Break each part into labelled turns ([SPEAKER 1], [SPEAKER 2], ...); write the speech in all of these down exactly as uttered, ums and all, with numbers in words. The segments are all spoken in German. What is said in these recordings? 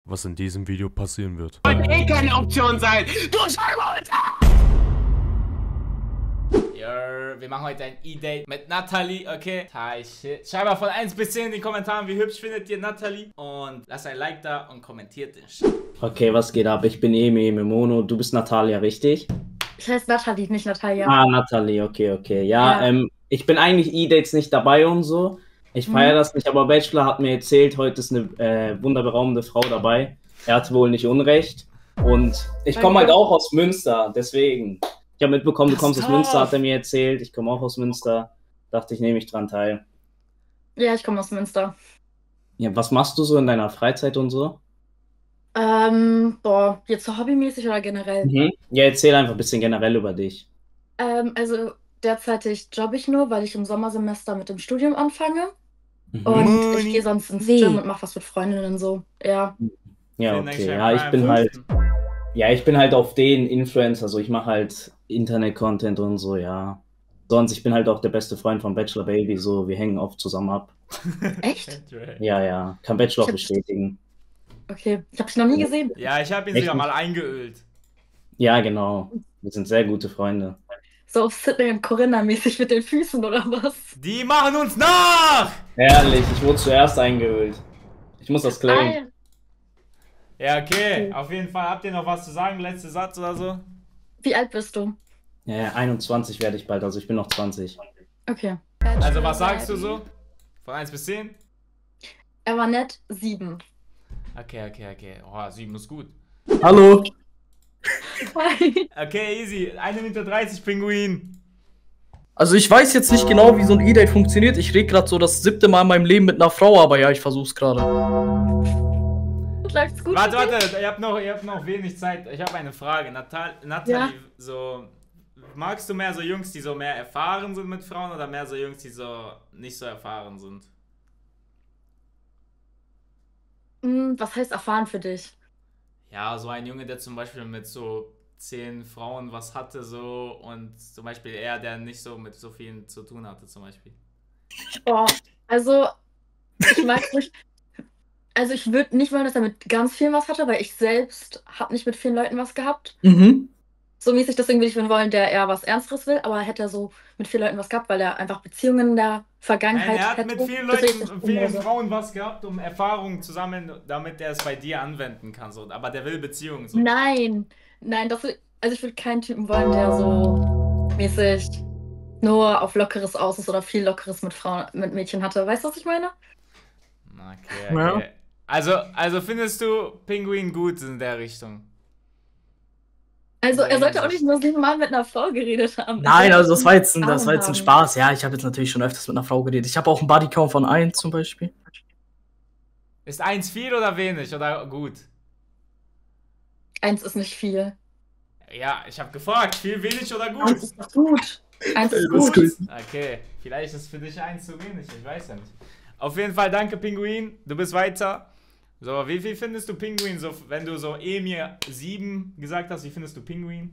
[SPEAKER 1] was in diesem Video passieren wird.
[SPEAKER 2] Wird eh keine Option sein. Du Scheiße!
[SPEAKER 3] Ja, wir machen heute ein E-Date mit Natalie, okay? Hi, shit. Schreibt mal von eins bis zehn in den Kommentaren, wie hübsch findet ihr Natalie? Und lasst ein Like da und kommentiert den Shit.
[SPEAKER 4] Okay, was geht ab? Ich bin Emi, Emi Mono. Du bist Natalia, richtig?
[SPEAKER 5] Ich heiße Natalie, nicht Natalia.
[SPEAKER 4] Ah, Natalie, okay, okay. Ja, ja. Ähm, ich bin eigentlich E-Dates nicht dabei und so. Ich feiere mhm. das nicht, aber Bachelor hat mir erzählt, heute ist eine äh, wunderberaumende Frau dabei. Er hatte wohl nicht Unrecht. Und ich komme halt auch aus Münster, deswegen. Ich habe mitbekommen, du kommst aus Münster, hat er mir erzählt. Ich komme auch aus Münster. Dachte ich, nehme ich dran teil.
[SPEAKER 5] Ja, ich komme aus Münster.
[SPEAKER 4] Ja, was machst du so in deiner Freizeit und so?
[SPEAKER 5] Ähm, boah, jetzt so hobbymäßig oder generell?
[SPEAKER 4] Mhm. Ja, erzähl einfach ein bisschen generell über dich.
[SPEAKER 5] Ähm, also derzeitig jobbe ich nur, weil ich im Sommersemester mit dem Studium anfange. Mhm. Und Money. Ich gehe sonst ins Gym und mache was mit Freundinnen und so. Ja.
[SPEAKER 4] Ja, okay. Ja, ich bin halt. Ja, ich bin halt auf den Influencer, so ich mache halt Internet-Content und so, ja. Sonst, ich bin halt auch der beste Freund von Bachelor Baby, so, wir hängen oft zusammen ab.
[SPEAKER 5] Echt?
[SPEAKER 4] Ja, ja, kann Bachelor auch bestätigen.
[SPEAKER 5] Okay, ich habe dich noch nie gesehen.
[SPEAKER 3] Ja, ich habe ihn sogar mal eingeölt.
[SPEAKER 4] Ja, genau, wir sind sehr gute Freunde.
[SPEAKER 5] So auf Sydney und Corinna mäßig mit den Füßen, oder was?
[SPEAKER 3] Die machen uns nach!
[SPEAKER 4] Ehrlich, ich wurde zuerst eingeölt. Ich muss das claimen.
[SPEAKER 3] Ja, okay. okay. Auf jeden Fall. Habt ihr noch was zu sagen? Letzter Satz oder so?
[SPEAKER 5] Wie alt bist du?
[SPEAKER 4] Ja, einundzwanzig werde ich bald, also ich bin noch zwanzig.
[SPEAKER 5] Okay.
[SPEAKER 3] Also was sagst du so? Von eins bis zehn?
[SPEAKER 5] Er war nett, sieben.
[SPEAKER 3] Okay, okay, okay. Oh, sieben ist gut.
[SPEAKER 4] Hallo.
[SPEAKER 5] Hi.
[SPEAKER 3] Okay, easy. eine Minute dreißig, Pinguin.
[SPEAKER 6] Also ich weiß jetzt nicht genau, wie so ein E-Date funktioniert. Ich rede gerade so das siebte Mal in meinem Leben mit einer Frau, aber ja, ich versuch's gerade.
[SPEAKER 5] Läuft's gut?
[SPEAKER 3] Warte, warte, ihr habt noch, ihr habt noch wenig Zeit. Ich habe eine Frage. Natal Natalie, ja? so magst du mehr so Jungs, die so mehr erfahren sind mit Frauen oder mehr so Jungs, die so nicht so erfahren sind?
[SPEAKER 5] Was heißt erfahren für dich?
[SPEAKER 3] Ja, so ein Junge, der zum Beispiel mit so zehn Frauen was hatte so und zum Beispiel er, der nicht so mit so vielen zu tun hatte zum Beispiel.
[SPEAKER 5] Oh, also ich mag nicht. Also ich würde nicht wollen, dass er mit ganz vielen was hatte, weil ich selbst habe nicht mit vielen Leuten was gehabt.
[SPEAKER 6] Mhm.
[SPEAKER 5] So mäßig, deswegen würde ich wollen, der eher was Ernsteres will, aber hätte er so mit vielen Leuten was gehabt, weil er einfach Beziehungen in der Vergangenheit
[SPEAKER 3] Nein, er hat
[SPEAKER 5] hätte.
[SPEAKER 3] mit vielen Leuten, vielen Frauen was gehabt, um Erfahrungen zu sammeln, damit er es bei dir anwenden kann. So. Aber der will Beziehungen. So.
[SPEAKER 5] Nein, nein, das will, also ich würde keinen Typen wollen, der so mäßig nur auf Lockeres aus ist oder viel Lockeres mit Frauen, mit Mädchen hatte. Weißt du, was ich meine?
[SPEAKER 3] Okay, okay. Ja. Also, also findest du Pinguin gut in der Richtung?
[SPEAKER 5] Also er sollte auch nicht nur siebenmal mit einer Frau geredet haben.
[SPEAKER 6] Nein, also das war jetzt ein, das war jetzt ein Spaß. Ja, ich habe jetzt natürlich schon öfters mit einer Frau geredet. Ich habe auch einen Bodycount von eins zum Beispiel.
[SPEAKER 3] Ist eins viel oder wenig oder gut?
[SPEAKER 5] eins ist nicht viel.
[SPEAKER 3] Ja, ich habe gefragt, viel, wenig oder gut?
[SPEAKER 5] eins ist gut. eins ist gut.
[SPEAKER 3] Okay, vielleicht ist für dich eins zu wenig, ich weiß ja nicht. Auf jeden Fall danke Pinguin, du bist weiter. So, wie viel findest du Pinguin, so, wenn du so Emir sieben gesagt hast, wie findest du Pinguin?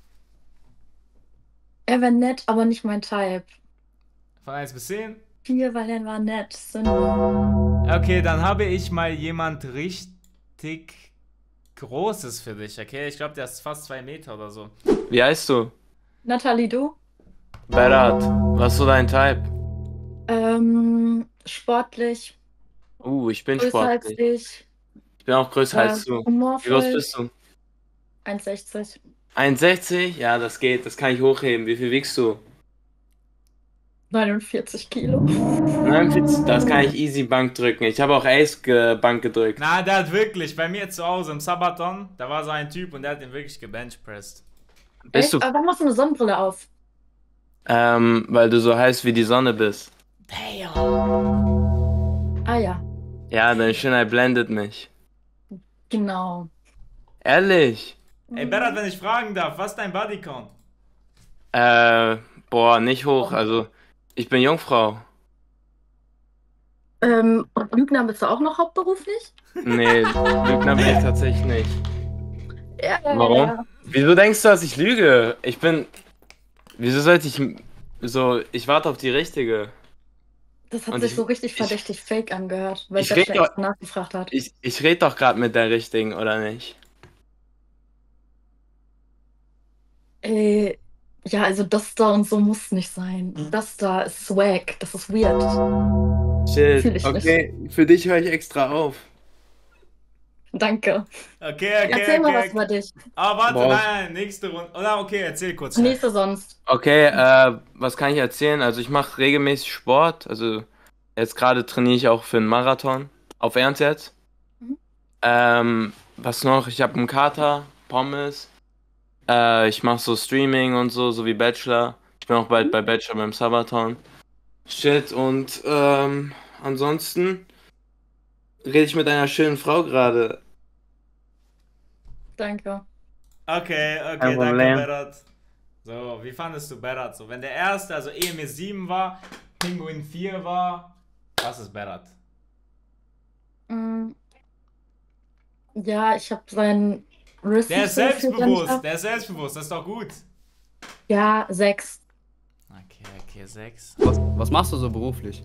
[SPEAKER 5] Er war nett, aber nicht mein Type.
[SPEAKER 3] Von eins bis zehn?
[SPEAKER 5] vier, weil er war nett.
[SPEAKER 3] Okay, dann habe ich mal jemand richtig Großes für dich, okay? Ich glaube, der ist fast zwei Meter oder so.
[SPEAKER 2] Wie heißt du?
[SPEAKER 5] Natalie, du?
[SPEAKER 2] Berat, was ist so dein Type?
[SPEAKER 5] Ähm, sportlich.
[SPEAKER 2] Uh, ich bin
[SPEAKER 5] größer
[SPEAKER 2] sportlich.
[SPEAKER 5] Als ich.
[SPEAKER 2] Ich bin auch größer
[SPEAKER 5] ja,
[SPEAKER 2] als du. Wie groß bist du?
[SPEAKER 5] eins sechzig.
[SPEAKER 2] eins sechzig? Ja, das geht. Das kann ich hochheben. Wie viel wiegst du?
[SPEAKER 5] neunundvierzig Kilo.
[SPEAKER 2] neunundvierzig? Das kann ich easy Bank drücken. Ich habe auch Ace ge Bank gedrückt.
[SPEAKER 3] Na, der hat wirklich, bei mir zu Hause im Sabaton, da war so ein Typ und der hat den wirklich gebenchpresst.
[SPEAKER 2] Bist du?
[SPEAKER 5] Aber warum hast du eine Sonnenbrille auf?
[SPEAKER 2] Ähm, weil du so heiß wie die Sonne bist.
[SPEAKER 5] Damn. Ah ja.
[SPEAKER 2] Ja, deine Schönheit blendet mich.
[SPEAKER 5] Genau.
[SPEAKER 2] Ehrlich?
[SPEAKER 3] Ey, Berat, wenn ich fragen darf, was ist dein Bodycount?
[SPEAKER 2] Äh, boah, nicht hoch. Also, ich bin Jungfrau.
[SPEAKER 5] Ähm, und Lügner bist du auch noch hauptberuflich?
[SPEAKER 2] Nee, Lügner bin ich tatsächlich nicht.
[SPEAKER 5] Ja, ja,
[SPEAKER 2] Warum?
[SPEAKER 5] ja.
[SPEAKER 2] Wieso denkst du, dass ich lüge? Ich bin... Wieso sollte ich so... Ich warte auf die richtige.
[SPEAKER 5] Das hat
[SPEAKER 2] Und
[SPEAKER 5] sich
[SPEAKER 2] ich-
[SPEAKER 5] so richtig
[SPEAKER 2] ich-
[SPEAKER 5] verdächtig fake angehört, weil
[SPEAKER 2] ich
[SPEAKER 5] Bachelor
[SPEAKER 2] red
[SPEAKER 5] extra nachgefragt hat.
[SPEAKER 2] Ich, ich rede doch gerade mit der Richtigen, oder nicht?
[SPEAKER 5] Äh, ja, also das da und so muss nicht sein. Das da ist Swag, das ist weird. Fühl
[SPEAKER 2] Shit,
[SPEAKER 5] ich
[SPEAKER 2] okay, für dich höre ich extra auf.
[SPEAKER 5] Danke.
[SPEAKER 3] Okay, okay,
[SPEAKER 5] Erzähl mal was
[SPEAKER 3] okay.
[SPEAKER 5] über dich.
[SPEAKER 3] Ah, warte,
[SPEAKER 2] Boah.
[SPEAKER 3] nein, nein, nächste Runde. Oder okay, erzähl kurz.
[SPEAKER 5] Nächste sonst.
[SPEAKER 2] Okay, äh, was kann ich erzählen? Also ich mache regelmäßig Sport. Also jetzt gerade trainiere ich auch für einen Marathon. Auf Ernst jetzt.
[SPEAKER 5] Mhm.
[SPEAKER 2] Ähm, was noch? Ich habe einen Kater, Pommes. Äh, ich mache so Streaming und so, so wie Bachelor. Ich bin auch bald bei Bachelor beim Sabaton. Shit, und ähm, ansonsten rede ich mit einer schönen Frau gerade.
[SPEAKER 5] Danke.
[SPEAKER 3] Okay, okay,
[SPEAKER 2] Kein
[SPEAKER 3] danke,
[SPEAKER 2] Problem.
[SPEAKER 3] Berat. So, wie fandest du Berat? So, wenn der erste, also Emir sieben war, Pinguin vier war, was ist Berat?
[SPEAKER 5] Mm. Ja, ich habe seinen Riss
[SPEAKER 3] Der
[SPEAKER 5] nicht
[SPEAKER 3] ist
[SPEAKER 5] so gefühlt, wenn ich
[SPEAKER 3] selbstbewusst,
[SPEAKER 5] hab-
[SPEAKER 3] der ist selbstbewusst, das ist doch gut.
[SPEAKER 5] Ja, sechs.
[SPEAKER 3] Okay, okay, sechs.
[SPEAKER 7] Was, was machst du so beruflich?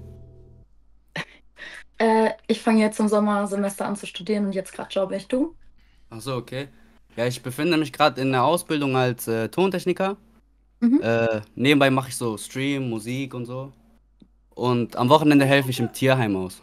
[SPEAKER 5] Äh, ich fange jetzt im Sommersemester an zu studieren und jetzt gerade jobbe ich. Du?
[SPEAKER 7] Ach so, okay. Ja, ich befinde mich gerade in der Ausbildung als äh, Tontechniker.
[SPEAKER 5] Mhm.
[SPEAKER 7] Äh, nebenbei mache ich so Stream, Musik und so. Und am Wochenende helfe ich im Tierheim aus.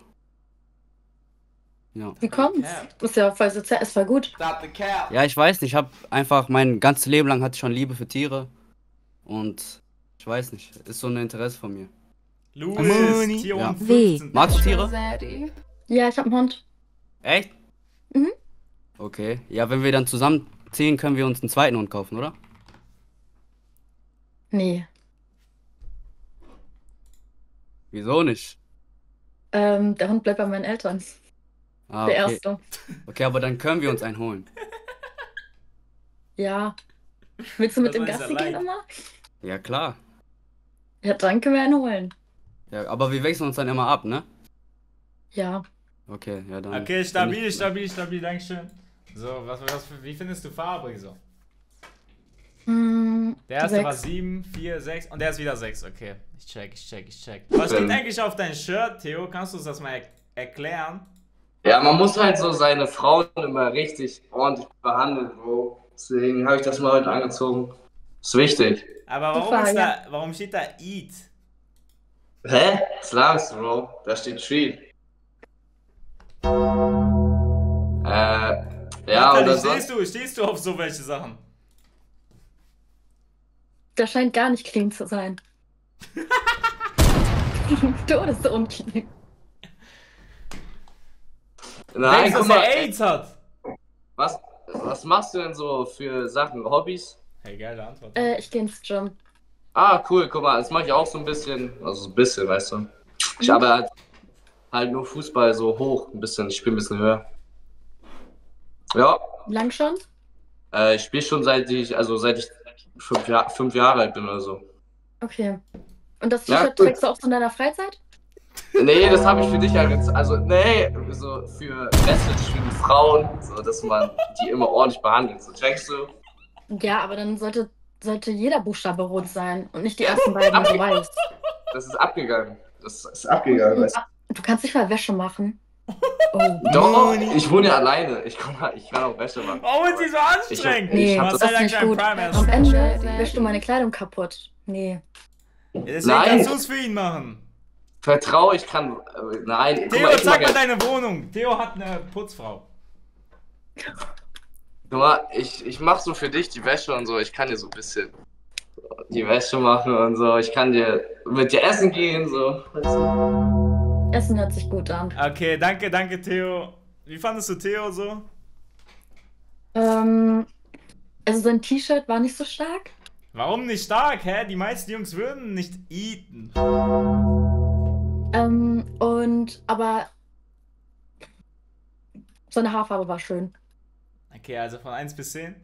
[SPEAKER 7] Ja.
[SPEAKER 5] Wie kommt's?
[SPEAKER 3] Okay.
[SPEAKER 5] Das ist ja voll sozial, ist voll gut.
[SPEAKER 7] Ja, ich weiß nicht, ich habe einfach mein ganzes Leben lang hatte ich schon Liebe für Tiere. Und ich weiß nicht, ist so ein Interesse von mir.
[SPEAKER 3] Louis, Tier
[SPEAKER 7] Ja.
[SPEAKER 3] um
[SPEAKER 8] Wie?
[SPEAKER 3] fünfzehn.
[SPEAKER 7] Magst du Tiere?
[SPEAKER 5] Ja, ich habe einen Hund.
[SPEAKER 7] Echt?
[SPEAKER 5] Mhm.
[SPEAKER 7] Okay. Ja, wenn wir dann zusammenziehen, können wir uns einen zweiten Hund kaufen, oder?
[SPEAKER 5] Nee.
[SPEAKER 7] Wieso nicht?
[SPEAKER 5] Ähm, der Hund bleibt bei meinen Eltern.
[SPEAKER 7] Ah,
[SPEAKER 5] Der
[SPEAKER 7] okay.
[SPEAKER 5] erste.
[SPEAKER 7] Okay, aber dann können wir uns einen holen.
[SPEAKER 5] Ja. Willst du mit
[SPEAKER 3] Was
[SPEAKER 5] dem
[SPEAKER 3] soll ich
[SPEAKER 5] Gassi
[SPEAKER 3] allein?
[SPEAKER 5] gehen immer?
[SPEAKER 7] Ja, klar.
[SPEAKER 5] Ja, dann können wir einen holen.
[SPEAKER 7] Ja, aber wir wechseln uns dann immer ab, ne?
[SPEAKER 5] Ja.
[SPEAKER 7] Okay, ja dann.
[SPEAKER 3] Okay,
[SPEAKER 7] bin
[SPEAKER 3] stabil,
[SPEAKER 7] ich-
[SPEAKER 3] stabil, stabil, dankeschön. So, was, was, wie findest du Fabri so?
[SPEAKER 5] Hm,
[SPEAKER 3] Der erste
[SPEAKER 5] sechs.
[SPEAKER 3] war sieben, vier, sechs und der ist wieder sechs. Okay, ich check, ich check, ich check. Was steht
[SPEAKER 9] Ähm.
[SPEAKER 3] eigentlich auf deinem Shirt, Theo? Kannst du uns das mal er erklären?
[SPEAKER 9] Ja, man muss halt so seine Frauen immer richtig ordentlich behandeln, Bro. Deswegen habe ich das mal heute angezogen. Ist wichtig.
[SPEAKER 3] Aber warum,
[SPEAKER 5] Super,
[SPEAKER 3] ist
[SPEAKER 5] ja.
[SPEAKER 3] da, warum steht da Eat?
[SPEAKER 9] Hä? Slams, Bro. Da steht Treat. Äh, ja,
[SPEAKER 3] Natalie,
[SPEAKER 9] oder
[SPEAKER 3] stehst
[SPEAKER 9] sonst.
[SPEAKER 3] du, stehst du auf so welche Sachen?
[SPEAKER 5] Der scheint gar nicht clean zu sein. Todes unclean.
[SPEAKER 9] Nein,
[SPEAKER 3] Denkst du,
[SPEAKER 9] guck
[SPEAKER 3] dass
[SPEAKER 9] mal.
[SPEAKER 3] er AIDS hat?
[SPEAKER 9] Was, was machst du denn so für Sachen, Hobbys?
[SPEAKER 3] Hey, geile Antwort.
[SPEAKER 5] Äh, ich gehe ins Gym.
[SPEAKER 9] Ah, cool, guck mal, das mache ich auch so ein bisschen. Also so ein bisschen, weißt du. Ich habe halt, halt nur Fußball so hoch, ein bisschen, ich spiele ein bisschen höher. Ja,
[SPEAKER 5] Lang schon?
[SPEAKER 9] äh, ich spiele schon seit ich, also seit ich fünf, Jahr, fünf Jahre alt bin oder so.
[SPEAKER 5] Okay. Und das
[SPEAKER 9] Ja,
[SPEAKER 5] T-Shirt
[SPEAKER 9] gut.
[SPEAKER 5] trägst du auch so in deiner Freizeit?
[SPEAKER 9] Nee, das habe ich für dich halt jetzt, also nee, so für Message für die Frauen, so dass man die immer ordentlich behandelt. So checkst du?
[SPEAKER 5] Ja, aber dann sollte, sollte jeder Buchstabe rot sein und nicht die ersten beiden so weiß.
[SPEAKER 9] Das ist abgegangen. Das ist abgegangen, weißt
[SPEAKER 5] Du kannst nicht mal Wäsche machen. Oh.
[SPEAKER 9] du? Doch, ich wohne ja alleine. Ich komm mal, ich kann auch Wäsche machen.
[SPEAKER 3] Warum ist die so anstrengend?
[SPEAKER 9] Ich- ich
[SPEAKER 5] Nee,
[SPEAKER 9] hab
[SPEAKER 5] das
[SPEAKER 3] Marcel
[SPEAKER 5] ist
[SPEAKER 3] hat
[SPEAKER 5] nicht
[SPEAKER 3] keinen
[SPEAKER 5] gut.
[SPEAKER 3] Prime, er ist
[SPEAKER 5] Am
[SPEAKER 3] schon-
[SPEAKER 5] Ende wäschst du meine Kleidung kaputt. Nee.
[SPEAKER 3] Deswegen
[SPEAKER 9] Nein.
[SPEAKER 3] kannst du es für ihn machen.
[SPEAKER 9] Vertrau, ich kann. Äh, nein, guck
[SPEAKER 3] Theo,
[SPEAKER 9] mal, ich
[SPEAKER 3] zeig
[SPEAKER 9] mag
[SPEAKER 3] mal
[SPEAKER 9] ja,
[SPEAKER 3] deine Wohnung. Theo hat eine Putzfrau.
[SPEAKER 9] guck mal, ich, ich mach so für dich die Wäsche und so. Ich kann dir so ein bisschen die Wäsche machen und so. Ich kann dir mit dir essen gehen, so. Weißt du?
[SPEAKER 5] Essen hört sich gut an.
[SPEAKER 3] Okay, danke, danke, Theo. Wie fandest du Theo so?
[SPEAKER 5] Ähm, also sein T-Shirt war nicht so stark.
[SPEAKER 3] Warum nicht stark, hä? Die meisten Jungs würden nicht eaten.
[SPEAKER 5] Ähm, und, aber seine Haarfarbe war schön.
[SPEAKER 3] Okay, also von eins bis zehn?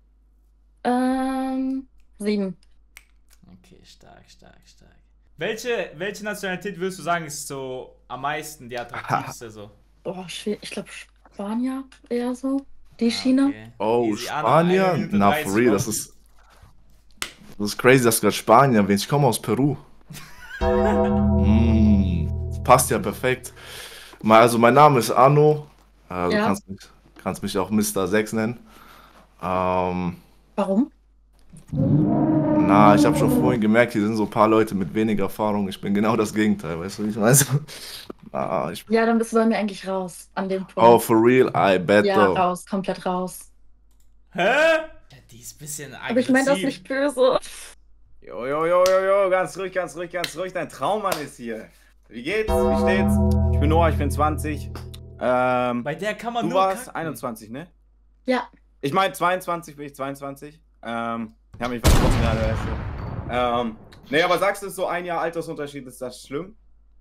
[SPEAKER 5] Ähm, sieben.
[SPEAKER 3] Okay, stark, stark, stark. Welche, welche Nationalität würdest du sagen, ist so am meisten die attraktivste so?
[SPEAKER 5] Boah, schwierig. Ich glaube Spanier eher so. Die Schiene.
[SPEAKER 3] Okay.
[SPEAKER 8] Oh,
[SPEAKER 3] Easy, Anna,
[SPEAKER 8] Spanier?
[SPEAKER 3] eine Minute
[SPEAKER 8] Na,
[SPEAKER 3] dreißig
[SPEAKER 8] for real,
[SPEAKER 3] noch.
[SPEAKER 8] das ist. Das ist crazy, dass du gerade Spanier erwähnst. Ich komme aus Peru. mm. passt ja perfekt. Mal- Also mein Name ist Arno. Äh, du
[SPEAKER 5] Ja.
[SPEAKER 8] kannst mich, kannst mich auch Mister sechs nennen. Ähm,
[SPEAKER 5] Warum?
[SPEAKER 8] na, ich habe schon vorhin gemerkt, hier sind so ein paar Leute mit wenig Erfahrung. Ich bin genau das Gegenteil, weißt du, wie ich meine? Ah, ich,
[SPEAKER 5] Ja, dann bist du bei mir eigentlich raus an dem Punkt.
[SPEAKER 8] oh, for real? I bet
[SPEAKER 5] ja,
[SPEAKER 8] though.
[SPEAKER 5] raus, komplett raus.
[SPEAKER 3] Hä? Ja, die ist ein bisschen aggressiv.
[SPEAKER 5] Aber ich meine das nicht böse.
[SPEAKER 10] Jo, jo, jo, jo, jo, ganz ruhig, ganz ruhig, ganz ruhig. Dein Traummann ist hier. Wie geht's? Wie steht's? Ich bin Noah, ich bin zwanzig. Ähm,
[SPEAKER 3] Bei der kann man
[SPEAKER 10] du
[SPEAKER 3] nur
[SPEAKER 10] warst
[SPEAKER 3] kacken.
[SPEAKER 10] einundzwanzig, ne?
[SPEAKER 5] Ja.
[SPEAKER 10] Ich meine zweiundzwanzig, bin ich zweiundzwanzig. Ähm, ich habe mich versprochen gerade, weißt du. Ähm, nee, aber sagst du, so ein Jahr Altersunterschied, ist das schlimm?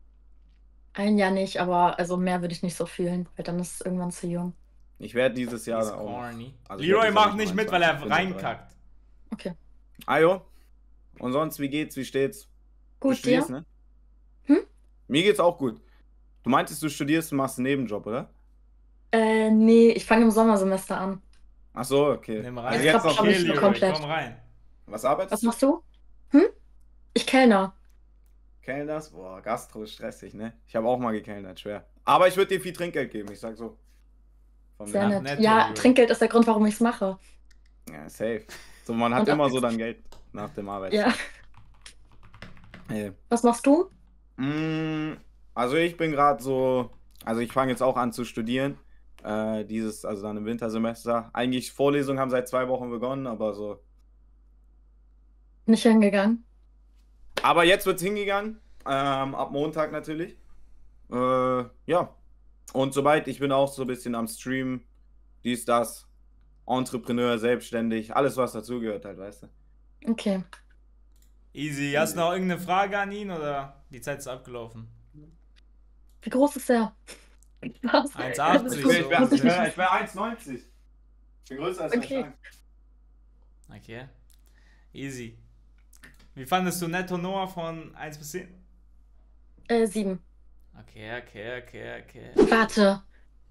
[SPEAKER 5] Ein Jahr nicht, aber also mehr würde ich nicht so fühlen, weil dann ist es irgendwann zu jung.
[SPEAKER 10] Ich werde dieses Jahr
[SPEAKER 3] ist
[SPEAKER 10] dann auch.
[SPEAKER 3] corny.
[SPEAKER 10] Also ich
[SPEAKER 3] Leroy
[SPEAKER 10] werd dieses Jahr
[SPEAKER 3] macht nicht mit, weil er
[SPEAKER 10] neunundzwanzig, bin
[SPEAKER 3] reinkackt.
[SPEAKER 5] Okay.
[SPEAKER 10] Ajo. Und sonst, wie geht's? Wie steht's? Du
[SPEAKER 5] Gut, dir?
[SPEAKER 10] studierst, ne?
[SPEAKER 5] Hm?
[SPEAKER 10] Mir geht's auch gut. Du meintest, du studierst und machst einen Nebenjob, oder?
[SPEAKER 5] Äh, nee, ich fange im Sommersemester an.
[SPEAKER 10] Ach so, okay.
[SPEAKER 3] Nimm
[SPEAKER 10] Also
[SPEAKER 3] rein.
[SPEAKER 10] jetzt
[SPEAKER 5] klappt
[SPEAKER 10] noch
[SPEAKER 5] schon
[SPEAKER 3] Okay,
[SPEAKER 5] nicht so
[SPEAKER 3] Leroy,
[SPEAKER 5] komplett.
[SPEAKER 3] komm rein.
[SPEAKER 10] Was arbeitest
[SPEAKER 5] Was
[SPEAKER 10] du?
[SPEAKER 5] machst du? Hm? Ich kellner.
[SPEAKER 10] Kellners? Boah, Gastro ist stressig, ne? Ich habe auch mal gekellnert, schwer. Aber ich würde dir viel Trinkgeld geben, ich sag so. Von
[SPEAKER 5] Sehr
[SPEAKER 10] mir.
[SPEAKER 3] Nach
[SPEAKER 5] nett.
[SPEAKER 3] netto,
[SPEAKER 5] Ja,
[SPEAKER 3] Leroy.
[SPEAKER 5] Trinkgeld ist der Grund, warum ich es mache.
[SPEAKER 10] Ja, safe. So, man hat
[SPEAKER 5] Und auch
[SPEAKER 10] immer so
[SPEAKER 5] jetzt-
[SPEAKER 10] dann Geld nach dem Arbeitstag.
[SPEAKER 5] Ja.
[SPEAKER 10] Hey.
[SPEAKER 5] Was machst du?
[SPEAKER 10] Mm, Also ich bin gerade so, also ich fange jetzt auch an zu studieren. Äh, dieses, also dann im Wintersemester. Eigentlich Vorlesungen haben seit zwei Wochen begonnen, aber so.
[SPEAKER 5] Nicht hingegangen.
[SPEAKER 10] Aber jetzt wird's hingegangen. Ähm, ab Montag natürlich. Äh, ja. Und soweit, ich bin auch so ein bisschen am Stream. Dies, das. Entrepreneur, selbstständig. Alles, was dazugehört halt, weißt du.
[SPEAKER 5] Okay.
[SPEAKER 3] Easy. Hast du noch irgendeine Frage an ihn oder die Zeit ist abgelaufen?
[SPEAKER 5] Wie groß ist der? Was?
[SPEAKER 3] eins
[SPEAKER 5] Also,
[SPEAKER 3] achtzig,
[SPEAKER 10] Ich
[SPEAKER 5] das
[SPEAKER 10] bin, ich bin,
[SPEAKER 5] muss
[SPEAKER 10] ich
[SPEAKER 5] ich
[SPEAKER 10] bin,
[SPEAKER 5] nicht-
[SPEAKER 10] ich bin eins neunzig. Ich bin größer als
[SPEAKER 5] Okay.
[SPEAKER 10] mein Schrank.
[SPEAKER 3] Okay. Easy. Wie fandest du Netto Noah von eins bis zehn?
[SPEAKER 5] Äh, sieben.
[SPEAKER 3] Okay, okay, okay, okay.
[SPEAKER 5] Warte.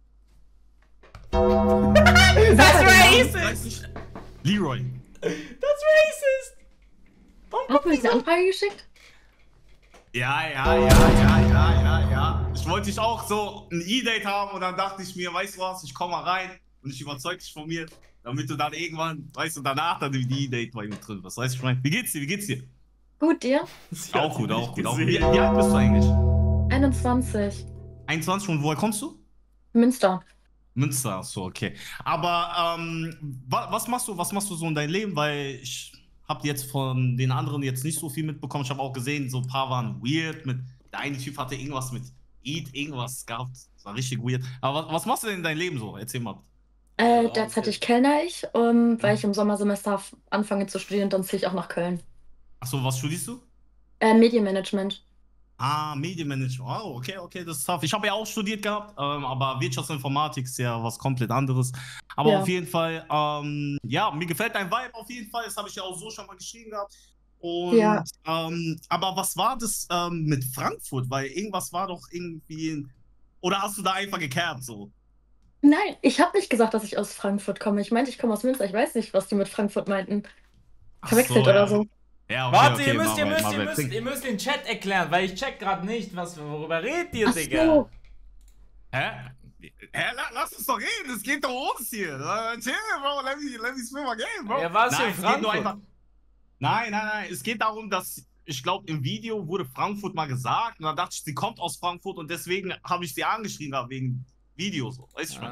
[SPEAKER 3] Das racist!
[SPEAKER 11] Leroy.
[SPEAKER 3] Das racist!
[SPEAKER 5] Hast du mir diese Anfrage geschickt?
[SPEAKER 11] Ja, ja, ja, ja, ja, ja, ja. Ich wollte dich auch so ein E-Date haben und dann dachte ich mir, weißt du was, ich komme mal rein und ich überzeug dich von mir, damit du dann irgendwann, weißt du, danach dann die E-Date bei mir drin bist. Weißt du, ich meine, wie geht's dir, wie geht's dir?
[SPEAKER 5] Gut, dir?
[SPEAKER 11] Auch gut, auch gut, auch gut. Wie, wie alt bist du eigentlich?
[SPEAKER 5] einundzwanzig.
[SPEAKER 11] einundzwanzig und woher kommst du?
[SPEAKER 5] Münster.
[SPEAKER 11] Münster, so, okay. Aber ähm, wa was machst du, was machst du so in deinem Leben? Weil ich habe jetzt von den anderen jetzt nicht so viel mitbekommen. Ich habe auch gesehen, so ein paar waren weird. Mit, der eine Typ hatte irgendwas mit Eat, irgendwas gehabt. Das war richtig weird. Aber was, was machst du denn in deinem Leben so? Erzähl mal.
[SPEAKER 5] Äh, derzeit kellner ich, um, weil ich im Sommersemester f- anfange zu studieren, dann ziehe ich auch nach Köln.
[SPEAKER 11] Achso, was studierst du?
[SPEAKER 5] Äh, Medienmanagement.
[SPEAKER 11] Ah, Medienmanagement. Oh, okay, okay, das ist tough. Ich habe ja auch studiert gehabt, ähm, aber Wirtschaftsinformatik ist ja was komplett anderes. Aber
[SPEAKER 5] Ja.
[SPEAKER 11] auf jeden Fall, ähm, ja, mir gefällt dein Vibe auf jeden Fall. Das habe ich ja auch so schon mal geschrieben gehabt. Und,
[SPEAKER 5] Ja.
[SPEAKER 11] ähm, aber was war das ähm, mit Frankfurt? Weil irgendwas war doch irgendwie. Oder hast du da einfach gekerbt so?
[SPEAKER 5] Nein, ich habe nicht gesagt, dass ich aus Frankfurt komme. Ich meinte, ich komme aus Münster. Ich weiß nicht, was die mit Frankfurt meinten.
[SPEAKER 11] Ach
[SPEAKER 5] Verwechselt
[SPEAKER 11] so,
[SPEAKER 5] oder
[SPEAKER 11] ja.
[SPEAKER 5] so.
[SPEAKER 11] Ja, okay,
[SPEAKER 3] Warte,
[SPEAKER 11] okay,
[SPEAKER 3] ihr müsst,
[SPEAKER 11] my
[SPEAKER 3] ihr
[SPEAKER 11] bad,
[SPEAKER 3] müsst,
[SPEAKER 11] my
[SPEAKER 3] ihr
[SPEAKER 11] bad.
[SPEAKER 3] müsst, ihr müsst den Chat erklären, weil ich check gerade nicht, was, worüber redet ihr,
[SPEAKER 5] Ach
[SPEAKER 3] Digga?
[SPEAKER 5] so.
[SPEAKER 11] Hä? Hä? La- Lass uns doch reden, es geht doch um uns hier. Äh, Chill, Bro, let me, let me spin my game, Bro.
[SPEAKER 3] Ja, was
[SPEAKER 11] Nein,
[SPEAKER 3] in
[SPEAKER 11] es geht nur
[SPEAKER 3] Frankfurt?
[SPEAKER 11] einfach. Nein, nein, nein, es geht darum, dass, ich glaube, im Video wurde Frankfurt mal gesagt und dann dachte ich, sie kommt aus Frankfurt und deswegen habe ich sie angeschrieben, gehabt, wegen Videos, so. Weißt du schon?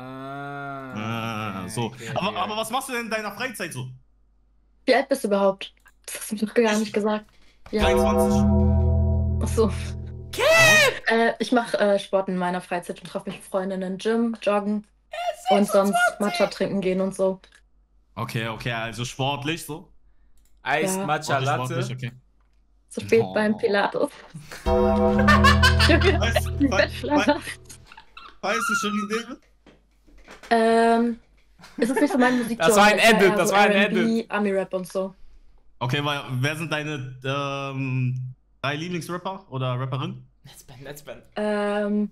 [SPEAKER 3] Ah,
[SPEAKER 11] Ah,
[SPEAKER 3] okay,
[SPEAKER 11] so.
[SPEAKER 3] okay,
[SPEAKER 11] aber,
[SPEAKER 3] okay.
[SPEAKER 11] aber was machst du denn in deiner Freizeit so?
[SPEAKER 5] Wie alt bist du überhaupt? Das hast du mir doch gar nicht gesagt. Ja.
[SPEAKER 11] dreiundzwanzig.
[SPEAKER 5] Ach so. Äh, ich mache äh, Sport in meiner Freizeit und treffe mich mit Freundinnen, Gym, Joggen und sonst Matcha trinken gehen und so.
[SPEAKER 11] Okay, okay, also sportlich so.
[SPEAKER 3] Eis,
[SPEAKER 5] Ja.
[SPEAKER 3] Matcha,
[SPEAKER 11] Sportlich,
[SPEAKER 3] Latte.
[SPEAKER 11] sportlich, okay.
[SPEAKER 5] Zu spät
[SPEAKER 11] Oh.
[SPEAKER 5] beim Pilates.
[SPEAKER 11] Weißt
[SPEAKER 5] Die
[SPEAKER 11] du,
[SPEAKER 5] Bachelor.
[SPEAKER 11] weißt du schon, wie David?
[SPEAKER 5] Ähm, es ist nicht so mein Musikgenre.
[SPEAKER 3] Das war ein
[SPEAKER 5] es
[SPEAKER 3] Edit,
[SPEAKER 5] eher
[SPEAKER 3] das
[SPEAKER 5] so
[SPEAKER 3] war ein
[SPEAKER 5] R and B,
[SPEAKER 3] Edit.
[SPEAKER 5] Ami-Rap und so.
[SPEAKER 11] Okay, weil, wer sind deine ähm, drei Lieblingsrapper oder Rapperin?
[SPEAKER 3] Let's band, let's band.
[SPEAKER 5] Ähm,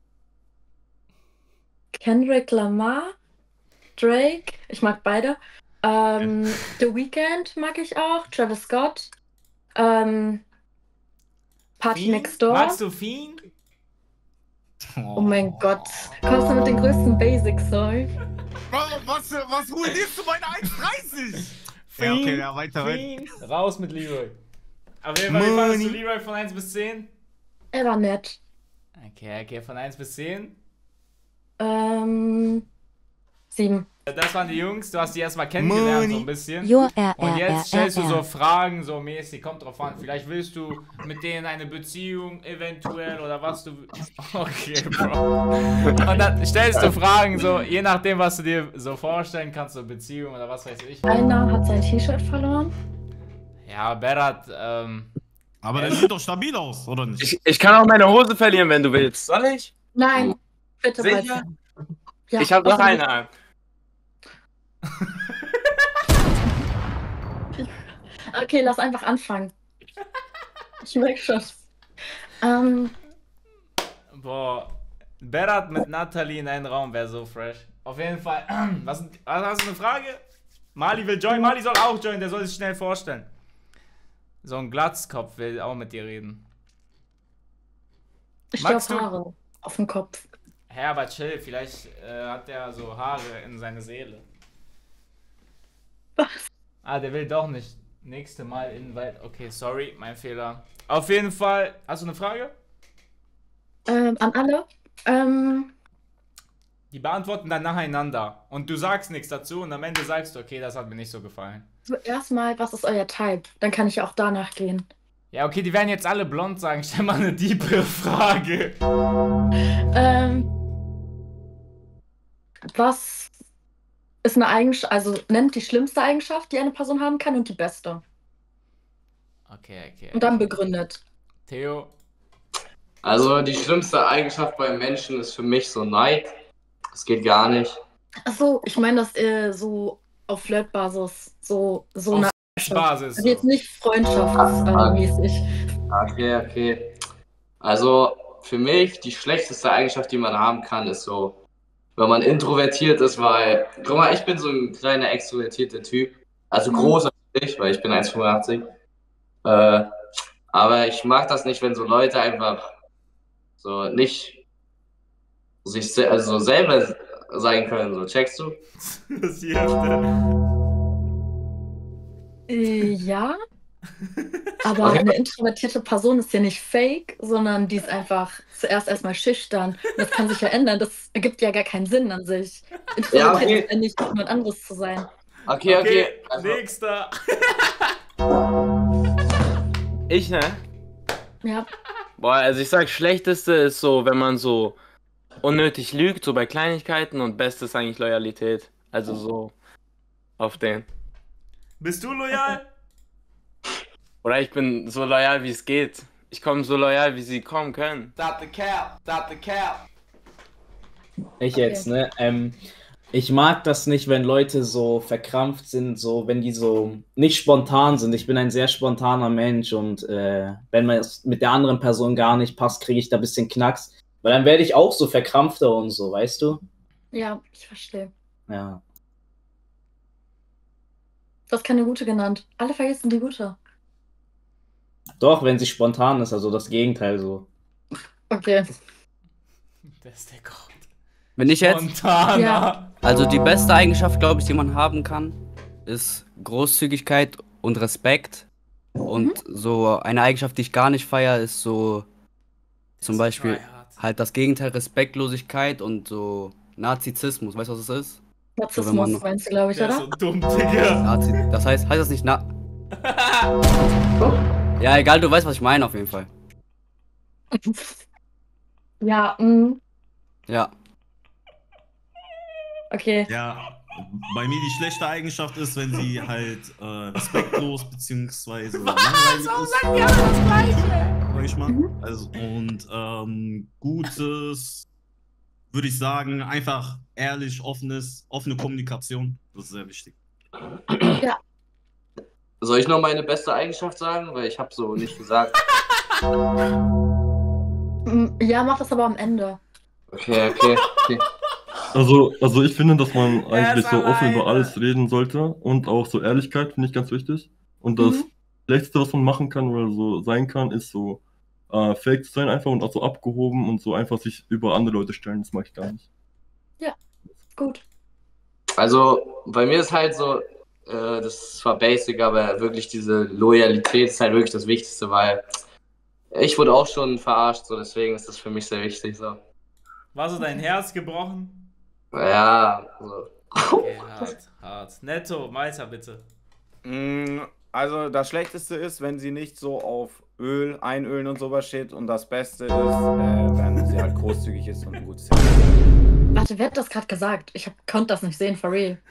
[SPEAKER 5] Kendrick Lamar, Drake, ich mag beide. Ähm, The Weeknd mag ich auch, Travis Scott. Ähm, Party
[SPEAKER 3] Fiend?
[SPEAKER 5] Next Door.
[SPEAKER 3] Magst du Fiend?
[SPEAKER 5] Oh mein Gott. Kommst du mit den größten Basics, sorry?
[SPEAKER 11] Was, was, was ruinierst du meine eins dreißig? Ja, okay, ja, weiter, weiter.
[SPEAKER 3] Raus mit Leroy. Auf jeden Fall, wie fandest du Leroy von eins bis zehn?
[SPEAKER 5] Er war nett.
[SPEAKER 3] Okay, okay, von eins bis zehn.
[SPEAKER 5] Ähm. sieben.
[SPEAKER 3] Das waren die Jungs, du hast die erstmal kennengelernt, so ein bisschen.
[SPEAKER 12] Jo, R,
[SPEAKER 3] Und
[SPEAKER 12] R,
[SPEAKER 3] jetzt
[SPEAKER 12] R,
[SPEAKER 3] stellst du
[SPEAKER 12] R,
[SPEAKER 3] so
[SPEAKER 12] R.
[SPEAKER 3] Fragen, so mäßig, kommt drauf an. Vielleicht willst du mit denen eine Beziehung, eventuell, oder was du. Okay, Bro. Und dann stellst du Fragen, so, je nachdem, was du dir so vorstellen kannst, so Beziehung oder was weiß ich.
[SPEAKER 5] Einer hat sein T-Shirt verloren.
[SPEAKER 3] Ja, Berat, ähm.
[SPEAKER 11] Aber der sieht doch stabil aus, oder nicht?
[SPEAKER 2] Ich, ich kann auch meine Hose verlieren, wenn du willst. Soll ich?
[SPEAKER 5] Nein, bitte
[SPEAKER 2] Sicher?
[SPEAKER 5] weiter. Ja,
[SPEAKER 2] Ich hab noch
[SPEAKER 5] außer-
[SPEAKER 2] eine an.
[SPEAKER 5] Okay, lass einfach anfangen. Ich merke schon. Ähm,
[SPEAKER 3] Boah. Berat mit Nathalie in einem Raum wäre so fresh. Auf jeden Fall. Was, was hast du eine Frage? Mali will joinen. Mali soll auch joinen, der soll sich schnell vorstellen. So ein Glatzkopf will auch mit dir reden.
[SPEAKER 5] ich stehe auf
[SPEAKER 3] Magst du-
[SPEAKER 5] Haare auf dem Kopf.
[SPEAKER 3] Hä, aber chill, vielleicht äh, hat der so Haare in seine Seele.
[SPEAKER 5] Was?
[SPEAKER 3] Ah, der will doch nicht. Nächste Mal Invite. Okay, sorry, mein Fehler. Auf jeden Fall. Hast du eine Frage?
[SPEAKER 5] Ähm, an alle. Ähm,
[SPEAKER 3] Die beantworten dann nacheinander. Und du sagst nichts dazu und am Ende sagst du, okay, das hat mir nicht so gefallen.
[SPEAKER 5] zuerst mal, was ist euer Type? Dann kann ich ja auch danach gehen.
[SPEAKER 3] Ja, okay, die werden jetzt alle blond sagen. Stell mal eine diepere Frage.
[SPEAKER 5] Ähm, was ist eine Eigenschaft, also nennt die schlimmste Eigenschaft, die eine Person haben kann und die beste.
[SPEAKER 3] Okay, okay.
[SPEAKER 5] Und dann begründet.
[SPEAKER 3] Theo.
[SPEAKER 9] Also die schlimmste Eigenschaft beim Menschen ist für mich so Neid. Das geht gar nicht.
[SPEAKER 5] Achso, ich meine das äh, so auf Flirtbasis. So, so
[SPEAKER 3] Auf
[SPEAKER 5] eine
[SPEAKER 3] Basis.
[SPEAKER 5] Also jetzt nicht freundschaftsmäßig.
[SPEAKER 9] Okay, okay. Also für mich die schlechteste Eigenschaft, die man haben kann, ist so, wenn man introvertiert ist, weil, guck mal, ich bin so ein kleiner extrovertierter Typ. Also
[SPEAKER 5] Mhm.
[SPEAKER 9] großer ich, weil ich bin eins Komma fünfundachtzig. Äh, aber ich mag das nicht, wenn so Leute einfach so nicht sich se also selber sein können, so, checkst du?
[SPEAKER 3] Das die Hälfte.
[SPEAKER 5] Äh, ja. Aber
[SPEAKER 9] Okay.
[SPEAKER 5] eine introvertierte Person ist ja nicht fake, sondern die ist einfach zuerst erstmal schüchtern. Das kann sich ja ändern. Das ergibt ja gar keinen Sinn an sich. Introvertiert
[SPEAKER 9] Ja, okay.
[SPEAKER 5] ist ja nicht jemand anderes zu sein.
[SPEAKER 9] Okay, okay.
[SPEAKER 3] Okay,
[SPEAKER 9] Also,
[SPEAKER 3] nächster.
[SPEAKER 2] Ich, ne?
[SPEAKER 5] Ja.
[SPEAKER 2] Boah, also ich sag, schlechteste ist so, wenn man so unnötig lügt, so bei Kleinigkeiten, und beste ist eigentlich Loyalität. Also so auf den.
[SPEAKER 3] Bist du loyal?
[SPEAKER 2] Oder ich bin so loyal, wie es geht. Ich komme so loyal, wie sie kommen können.
[SPEAKER 13] Stop the cap, stop the cap.
[SPEAKER 4] Ich jetzt, ne? Ähm, ich mag das nicht, wenn Leute so verkrampft sind, so wenn die so nicht spontan sind. Ich bin ein sehr spontaner Mensch und äh, wenn man es mit der anderen Person gar nicht passt, kriege ich da ein bisschen Knacks. Weil dann werde ich auch so verkrampfter und so, weißt du?
[SPEAKER 5] Ja, ich verstehe.
[SPEAKER 4] Ja.
[SPEAKER 5] Du hast keine gute genannt. Alle vergessen die gute.
[SPEAKER 4] Doch, wenn sie spontan ist, also das Gegenteil so.
[SPEAKER 5] Okay.
[SPEAKER 3] Das ist der Gott.
[SPEAKER 7] Wenn ich jetzt.
[SPEAKER 3] Spontaner.
[SPEAKER 5] Ja.
[SPEAKER 7] Also die beste Eigenschaft, glaube ich, die man haben kann, ist Großzügigkeit und Respekt. Und so eine Eigenschaft, die ich gar nicht feiere, ist so zum Beispiel halt das Gegenteil, Respektlosigkeit und so Nazizismus. Weißt du, was das ist? So, wenn man
[SPEAKER 5] Narzissmus
[SPEAKER 7] noch-
[SPEAKER 5] meinst du, glaube ich,
[SPEAKER 3] Der ist
[SPEAKER 5] oder?
[SPEAKER 3] so dumm, Digga.
[SPEAKER 7] Nazi das heißt, heißt das nicht Na... Ja, egal, du weißt, was ich meine auf jeden Fall.
[SPEAKER 5] Ja, mh,
[SPEAKER 7] Ja.
[SPEAKER 5] okay.
[SPEAKER 11] Ja, bei mir die schlechte Eigenschaft ist, wenn sie halt äh, respektlos bzw. langweilig ist. Sag ich mal. Also, und ähm, Gutes würde ich sagen, einfach ehrlich, offenes, offene Kommunikation. Das ist sehr wichtig.
[SPEAKER 5] Ja.
[SPEAKER 9] soll ich noch meine beste Eigenschaft sagen? Weil ich habe so nicht gesagt.
[SPEAKER 5] Mm, Ja, mach das aber am Ende.
[SPEAKER 9] Okay, okay, okay.
[SPEAKER 1] Also, also ich finde, dass man eigentlich
[SPEAKER 3] ist
[SPEAKER 1] so offen
[SPEAKER 3] alleine.
[SPEAKER 1] über alles reden sollte und auch so Ehrlichkeit finde ich ganz wichtig. Und das
[SPEAKER 5] Mhm.
[SPEAKER 1] Schlechteste, was man machen kann oder so sein kann, ist so äh, fake zu sein einfach und auch so abgehoben und so einfach sich über andere Leute stellen. Das mag ich gar nicht.
[SPEAKER 5] Ja, gut.
[SPEAKER 9] Also bei mir ist halt so, äh, das ist zwar basic, aber wirklich diese Loyalität ist halt wirklich das Wichtigste, weil ich wurde auch schon verarscht, so deswegen ist das für mich sehr wichtig. So.
[SPEAKER 3] War so dein Herz gebrochen?
[SPEAKER 9] Ja, so.
[SPEAKER 3] Okay, hart, hart. Netto, weiter bitte.
[SPEAKER 10] Mm, Also das Schlechteste ist, wenn sie nicht so auf Öl, Einölen und sowas steht. Und das Beste ist, äh, wenn sie halt großzügig ist und gut ist.
[SPEAKER 5] Warte, wer hat das gerade gesagt? Ich hab, konnte das nicht sehen, for real.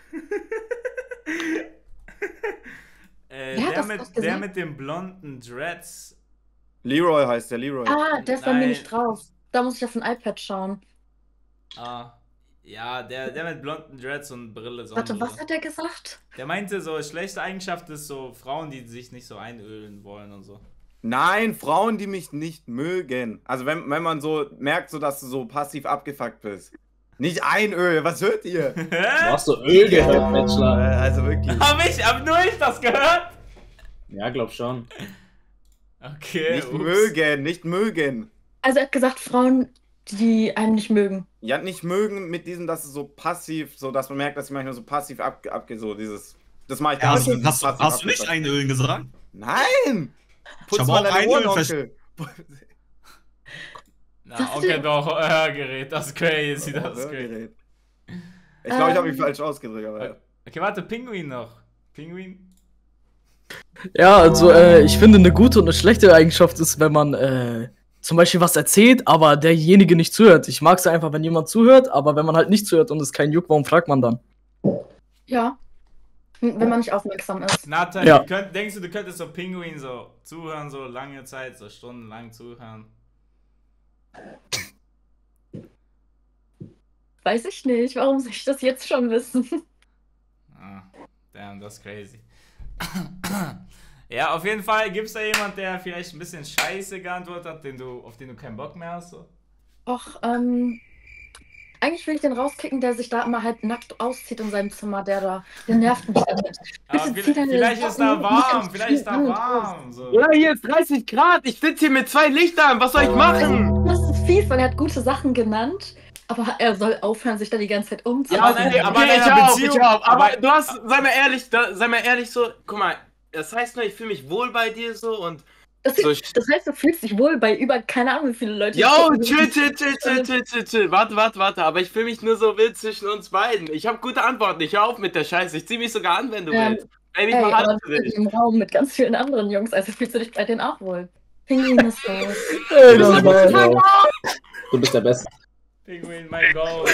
[SPEAKER 3] Äh,
[SPEAKER 5] Wer hat
[SPEAKER 3] der,
[SPEAKER 5] das
[SPEAKER 3] mit,
[SPEAKER 5] gerade
[SPEAKER 3] der
[SPEAKER 5] gesagt?
[SPEAKER 3] mit den blonden Dreads.
[SPEAKER 10] Leroy heißt der, Leroy.
[SPEAKER 5] Ah, der ist bei mir
[SPEAKER 3] Nein.
[SPEAKER 5] nicht drauf. Da muss ich auf ein iPad schauen.
[SPEAKER 3] Ah. Ja, der, der mit blonden Dreads und Brille.
[SPEAKER 5] Warte,
[SPEAKER 3] Sonnenbrille.
[SPEAKER 5] was hat er gesagt?
[SPEAKER 3] Der meinte so, schlechte Eigenschaft ist so Frauen, die sich nicht so einölen wollen und so.
[SPEAKER 10] Nein, Frauen, die mich nicht mögen. Also wenn, wenn man so merkt, so, dass du so passiv abgefuckt bist. Nicht Einöl, was hört ihr?
[SPEAKER 4] Du hast so Öl gehört, Bachelor.
[SPEAKER 10] Also wirklich.
[SPEAKER 3] Hab ich, hab nur ich das gehört?
[SPEAKER 4] Ja, glaub schon.
[SPEAKER 3] Okay.
[SPEAKER 10] Nicht
[SPEAKER 3] ups.
[SPEAKER 10] mögen, nicht mögen.
[SPEAKER 5] Also er hat gesagt, Frauen, die einen nicht mögen.
[SPEAKER 10] Ja, nicht mögen mit diesem, dass es so passiv, so dass man merkt, dass sie manchmal so passiv ab, abgeht, so dieses. Das mache ich
[SPEAKER 11] Ja,
[SPEAKER 10] gar
[SPEAKER 11] hast,
[SPEAKER 10] nicht.
[SPEAKER 11] hast,
[SPEAKER 10] passiv
[SPEAKER 11] hast du nicht
[SPEAKER 10] abgefuckt.
[SPEAKER 11] Einölen gesagt?
[SPEAKER 10] Nein! Putz
[SPEAKER 11] hab
[SPEAKER 10] mal
[SPEAKER 11] auch
[SPEAKER 10] deine
[SPEAKER 11] Einölen
[SPEAKER 10] Ohren,
[SPEAKER 11] versch-
[SPEAKER 10] Onkel.
[SPEAKER 3] Na, okay, doch, Hörgerät, das ist crazy, das ist crazy.
[SPEAKER 10] Hörgerät. Ich glaube, ich habe mich
[SPEAKER 5] Ähm.
[SPEAKER 10] falsch ausgedrückt, aber ja.
[SPEAKER 3] Okay, warte, Pinguin noch. Pinguin?
[SPEAKER 6] Ja, also äh, ich finde, eine gute und eine schlechte Eigenschaft ist, wenn man äh, zum Beispiel was erzählt, aber derjenige nicht zuhört. Ich mag es einfach, wenn jemand zuhört, aber wenn man halt nicht zuhört und es kein Juck, warum fragt man dann?
[SPEAKER 5] Ja. Hm, Wenn man nicht aufmerksam ist.
[SPEAKER 3] Nathan,
[SPEAKER 6] Ja.
[SPEAKER 3] du könnt, denkst du, du könntest so Pinguin so zuhören, so lange Zeit, so stundenlang zuhören?
[SPEAKER 5] Weiß ich nicht. Warum soll ich das jetzt schon wissen?
[SPEAKER 3] Ah, damn, das ist crazy. Ja, auf jeden Fall, gibt es da jemand, der vielleicht ein bisschen scheiße geantwortet hat, den du, auf den du keinen Bock mehr hast? So?
[SPEAKER 5] Och, ähm. Eigentlich will ich den rauskicken, der sich da immer halt nackt auszieht in seinem Zimmer, der da. Der nervt mich. Alter.
[SPEAKER 3] Aber
[SPEAKER 5] Bitte
[SPEAKER 3] vielleicht,
[SPEAKER 5] zieh deine
[SPEAKER 3] vielleicht ist da
[SPEAKER 5] Socken
[SPEAKER 3] warm,
[SPEAKER 5] nicht
[SPEAKER 3] vielleicht ist da
[SPEAKER 5] an und
[SPEAKER 3] warm. So.
[SPEAKER 2] Ja, hier ist dreißig Grad. Ich sitze hier mit zwei Lichtern. Was soll ich machen?
[SPEAKER 5] Das ist fies, weil er hat gute Sachen genannt, aber er soll aufhören, sich da die ganze Zeit umzuziehen.
[SPEAKER 2] Ja, okay, aber
[SPEAKER 3] okay,
[SPEAKER 2] ich
[SPEAKER 3] in einer
[SPEAKER 2] auch, ich
[SPEAKER 3] Beziehung,
[SPEAKER 2] auch. Aber,
[SPEAKER 3] aber-
[SPEAKER 2] du hast, sei mal ehrlich, da, sei mal ehrlich so, guck mal, das heißt nur, ich fühle mich wohl bei dir so und
[SPEAKER 5] Das,
[SPEAKER 2] so.
[SPEAKER 5] das heißt, du fühlst dich wohl bei über keine Ahnung wie viele Leute.
[SPEAKER 2] Yo,
[SPEAKER 5] gucken.
[SPEAKER 2] chill, chill, chill, chill, chill, chill, chill. Warte, warte, warte. Aber ich fühle mich nur so wild zwischen uns beiden. Ich habe gute Antworten. Ich hör auf mit der Scheiße. Ich zieh mich sogar an, wenn du
[SPEAKER 5] Ähm,
[SPEAKER 2] willst. Baby, ich
[SPEAKER 5] Ey,
[SPEAKER 2] mach
[SPEAKER 5] aber
[SPEAKER 2] alles
[SPEAKER 5] du
[SPEAKER 2] für
[SPEAKER 5] bist
[SPEAKER 2] dich.
[SPEAKER 5] im Raum mit ganz vielen anderen Jungs, also fühlst du dich bei denen auch wohl. Pinguin ist so.
[SPEAKER 6] Ey, das war
[SPEAKER 4] Bro. Du bist der Beste.
[SPEAKER 3] Pinguin, mein Gott.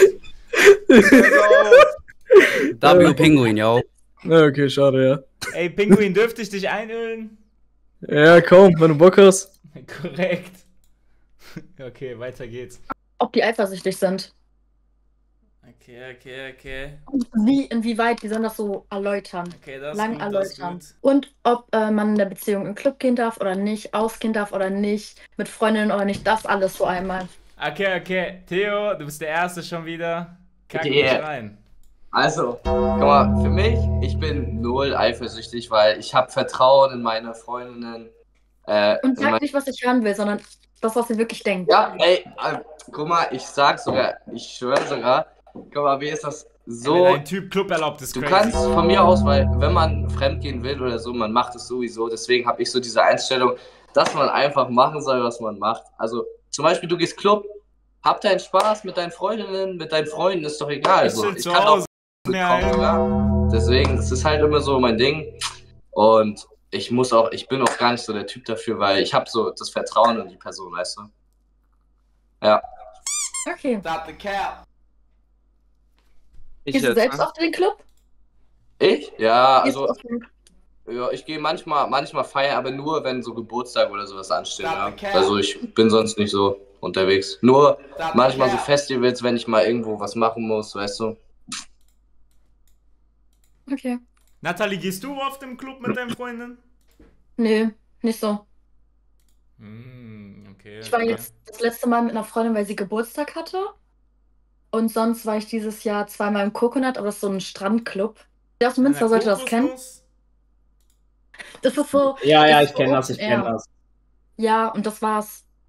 [SPEAKER 7] W Pinguin, yo.
[SPEAKER 6] Ja, okay, schade, ja.
[SPEAKER 3] Ey, Pinguin, dürfte ich dich einölen?
[SPEAKER 6] Ja, komm, wenn du Bock hast.
[SPEAKER 3] Korrekt. Okay, weiter geht's.
[SPEAKER 5] Ob die eifersüchtig sind.
[SPEAKER 3] Okay, okay, okay.
[SPEAKER 5] Und wie, inwieweit, die sollen das so erläutern.
[SPEAKER 3] Okay, das ist
[SPEAKER 5] Lang
[SPEAKER 3] gut, das ist
[SPEAKER 5] erläutern.
[SPEAKER 3] gut.
[SPEAKER 5] Und ob äh, man in der Beziehung im Club gehen darf oder nicht, ausgehen darf oder nicht, mit Freundinnen oder nicht, das alles so einmal.
[SPEAKER 3] Okay, okay. Theo, du bist der Erste schon wieder. Kack mich
[SPEAKER 9] Yeah.
[SPEAKER 3] rein.
[SPEAKER 9] Also, guck mal, für mich, ich bin null eifersüchtig, weil ich habe Vertrauen in meine Freundinnen. Äh,
[SPEAKER 5] Und
[SPEAKER 9] in
[SPEAKER 5] sag
[SPEAKER 9] mein-
[SPEAKER 5] nicht, was ich hören will, sondern das, was sie wirklich denken.
[SPEAKER 9] Ja, ey, äh, guck mal, ich sag sogar, ich schwöre sogar, guck mal, wie ist das so?
[SPEAKER 3] Wenn ein Typ Club erlaubt, ist
[SPEAKER 9] Du
[SPEAKER 3] crazy.
[SPEAKER 9] kannst von mir aus, weil wenn man fremdgehen will oder so, man macht es sowieso. Deswegen habe ich so diese Einstellung, dass man einfach machen soll, was man macht. Also zum Beispiel, du gehst Club, hab deinen Spaß mit deinen Freundinnen, mit deinen Freunden, ist doch egal.
[SPEAKER 3] Ich
[SPEAKER 9] So.
[SPEAKER 3] chill
[SPEAKER 9] Ich
[SPEAKER 3] zu
[SPEAKER 9] kann
[SPEAKER 3] Hause.
[SPEAKER 9] auch
[SPEAKER 3] Mehr
[SPEAKER 9] mitkommen sogar. Deswegen, es ist halt immer so mein Ding. Und ich muss auch, ich bin auch gar nicht so der Typ dafür, weil ich habe so das Vertrauen in die Person, weißt du? Ja.
[SPEAKER 5] Okay.
[SPEAKER 13] Stop the cap.
[SPEAKER 9] Ich
[SPEAKER 5] Gehst du
[SPEAKER 9] jetzt,
[SPEAKER 5] selbst
[SPEAKER 9] ne?
[SPEAKER 5] auf den Club?
[SPEAKER 9] Ich? Ja,
[SPEAKER 5] Gehst du
[SPEAKER 9] also.
[SPEAKER 5] auf den...
[SPEAKER 9] Ja, ich gehe manchmal, manchmal feiern, aber nur, wenn so Geburtstag oder sowas ansteht.
[SPEAKER 13] Stop
[SPEAKER 9] Ja.
[SPEAKER 13] the cap.
[SPEAKER 9] Also ich bin sonst nicht so unterwegs. Nur
[SPEAKER 13] Stop the
[SPEAKER 9] manchmal so
[SPEAKER 13] cap.
[SPEAKER 9] Festivals, wenn ich mal irgendwo was machen muss, weißt du.
[SPEAKER 5] Okay.
[SPEAKER 3] Nathalie, gehst du auf dem Club mit deinen Freunden?
[SPEAKER 5] Nee, nicht so.
[SPEAKER 3] Hm, okay.
[SPEAKER 5] Ich war
[SPEAKER 3] okay.
[SPEAKER 5] jetzt das letzte Mal mit einer Freundin, weil sie Geburtstag hatte. Und sonst war ich dieses Jahr zweimal im Coconut, aber das ist so ein Strandclub. Der aus Münster sollte das kennen.
[SPEAKER 3] Kokosnuss?
[SPEAKER 5] Das ist so.
[SPEAKER 4] Ja, ja,
[SPEAKER 5] das
[SPEAKER 4] ich
[SPEAKER 5] ist
[SPEAKER 4] kenne
[SPEAKER 5] so
[SPEAKER 4] das, ich
[SPEAKER 5] Open
[SPEAKER 4] kenne
[SPEAKER 5] Air.
[SPEAKER 4] das.
[SPEAKER 5] Ja, und das war's.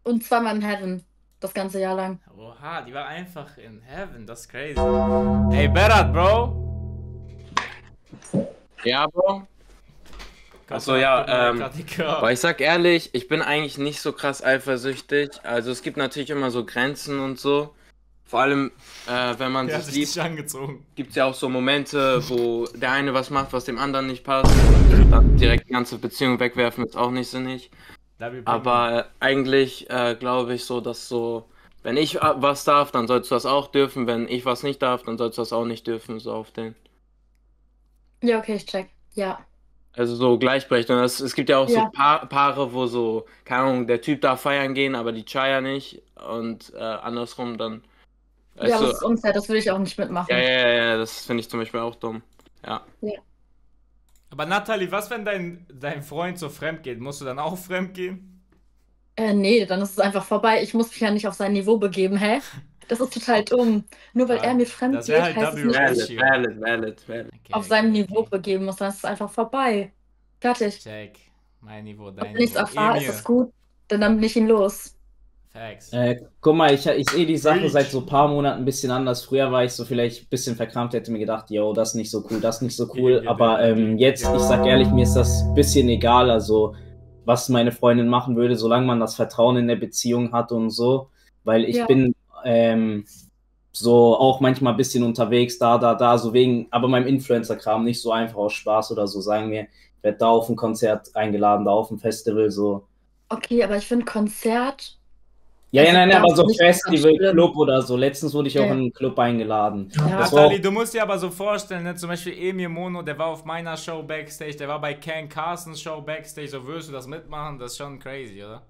[SPEAKER 5] Und zweimal in Heaven. Das ganze Jahr lang.
[SPEAKER 3] Oha, die war einfach in Heaven. Das ist crazy. Ey, Berat, Bro.
[SPEAKER 2] Ja, Bro. Achso, ja, ähm, aber ich sag ehrlich, ich bin eigentlich nicht so krass eifersüchtig. Also es gibt natürlich immer so Grenzen und so. Vor allem, äh, wenn man
[SPEAKER 3] Der
[SPEAKER 2] sich
[SPEAKER 3] hat
[SPEAKER 2] liebt,
[SPEAKER 3] sich angezogen.
[SPEAKER 2] gibt es ja auch so Momente, wo der eine was macht, was dem anderen nicht passt. Und dann direkt die ganze Beziehung wegwerfen ist auch nicht sinnig. Aber äh, eigentlich äh, glaube ich so, dass so, wenn ich äh, was darf, dann sollst du das auch dürfen. Wenn ich was nicht darf, dann sollst du das auch nicht dürfen, so auf den.
[SPEAKER 5] Ja, okay, ich check. Ja.
[SPEAKER 2] Also so Gleichberechtigung. Es, es gibt ja auch
[SPEAKER 5] Ja.
[SPEAKER 2] so pa Paare, wo so, keine Ahnung, der Typ darf feiern gehen, aber die Chaya nicht. Und äh, andersrum dann.
[SPEAKER 5] Ja,
[SPEAKER 2] weißt
[SPEAKER 5] das
[SPEAKER 2] du,
[SPEAKER 5] ist unfair, das würde ich auch nicht mitmachen.
[SPEAKER 2] ja, ja, ja, ja, das finde ich zum Beispiel auch dumm. Ja.
[SPEAKER 5] Ja.
[SPEAKER 3] Aber Nathalie, was, wenn dein, dein Freund so fremd geht? Musst du dann auch fremd gehen?
[SPEAKER 5] Äh, nee, dann ist es einfach vorbei. Ich muss mich ja nicht auf sein Niveau begeben, hä? Das ist total dumm. Nur weil
[SPEAKER 3] Ja,
[SPEAKER 5] er mir fremd
[SPEAKER 3] das
[SPEAKER 5] geht,
[SPEAKER 3] wär halt
[SPEAKER 5] heißt es
[SPEAKER 3] W
[SPEAKER 5] nicht, dass
[SPEAKER 3] Ratio.
[SPEAKER 5] ich
[SPEAKER 2] Valid, valid, valid.
[SPEAKER 5] auf seinem Niveau begeben muss. Dann ist es einfach vorbei. Fertig.
[SPEAKER 3] Check. Mein Niveau,
[SPEAKER 5] Und
[SPEAKER 3] dein
[SPEAKER 5] wenn ich es
[SPEAKER 3] Niveau.
[SPEAKER 5] erfahre, ist
[SPEAKER 3] Emir.
[SPEAKER 5] es gut. Dann dann bin ich ihn los.
[SPEAKER 3] Facts.
[SPEAKER 4] Äh, guck mal, ich, ich sehe die Sache
[SPEAKER 3] Preach.
[SPEAKER 4] seit so ein paar Monaten ein bisschen anders. Früher war ich so vielleicht ein bisschen verkrampft, hätte mir gedacht, yo, das ist nicht so cool, das ist nicht so cool. Aber ähm, jetzt, ich sag ehrlich, mir ist das ein bisschen egal, also was meine Freundin machen würde, solange man das Vertrauen in der Beziehung hat und so. Weil ich
[SPEAKER 5] Ja.
[SPEAKER 4] bin ähm, so auch manchmal ein bisschen unterwegs, da, da, da, so wegen, aber meinem Influencer-Kram nicht so einfach aus Spaß oder so, sagen wir, ich werde da auf ein Konzert eingeladen, da auf ein Festival, so.
[SPEAKER 5] Okay, aber ich finde Konzert.
[SPEAKER 4] Ja, ja,
[SPEAKER 5] Also
[SPEAKER 4] nein, nein,
[SPEAKER 5] das
[SPEAKER 4] aber so
[SPEAKER 5] nicht ganz
[SPEAKER 4] Festival,
[SPEAKER 5] schlimm.
[SPEAKER 4] Club oder so. Letztens wurde ich auch
[SPEAKER 5] Ja.
[SPEAKER 4] in einen Club eingeladen.
[SPEAKER 5] Ja.
[SPEAKER 4] Das war auch,
[SPEAKER 3] Nathalie, du musst dir aber so vorstellen, ne? Zum Beispiel Emir Mono, der war auf meiner Show Backstage, der war bei Ken Carsons Show Backstage, so würdest du das mitmachen? Das ist schon crazy, oder?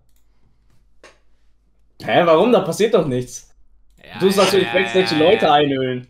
[SPEAKER 4] hä, warum? Da passiert doch nichts.
[SPEAKER 3] Ja,
[SPEAKER 4] Du sagst, ich
[SPEAKER 3] ja,
[SPEAKER 4] Backstage die
[SPEAKER 3] ja,
[SPEAKER 4] Leute
[SPEAKER 3] ja.
[SPEAKER 4] einhüllen.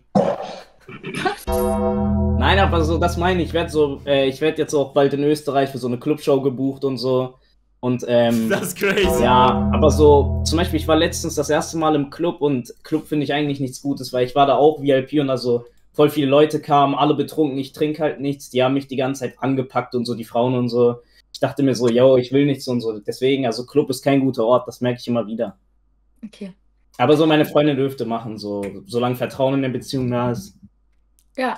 [SPEAKER 4] Nein, aber so, das meine ich. Ich werde so, äh, ich werde jetzt auch bald in Österreich für so eine Clubshow gebucht und so. Und, ähm,
[SPEAKER 3] Das ist crazy.
[SPEAKER 4] ja, aber so, zum Beispiel, ich war letztens das erste Mal im Club und Club finde ich eigentlich nichts Gutes, weil ich war da auch V I P und also voll viele Leute kamen, alle betrunken, ich trinke halt nichts, die haben mich die ganze Zeit angepackt und so, die Frauen und so. Ich dachte mir so, yo, ich will nichts und so. Deswegen, also Club ist kein guter Ort, das merke ich immer wieder.
[SPEAKER 5] Okay.
[SPEAKER 4] Aber so meine Freundin dürfte machen, so, solange Vertrauen in der Beziehung da ist.
[SPEAKER 5] Ja.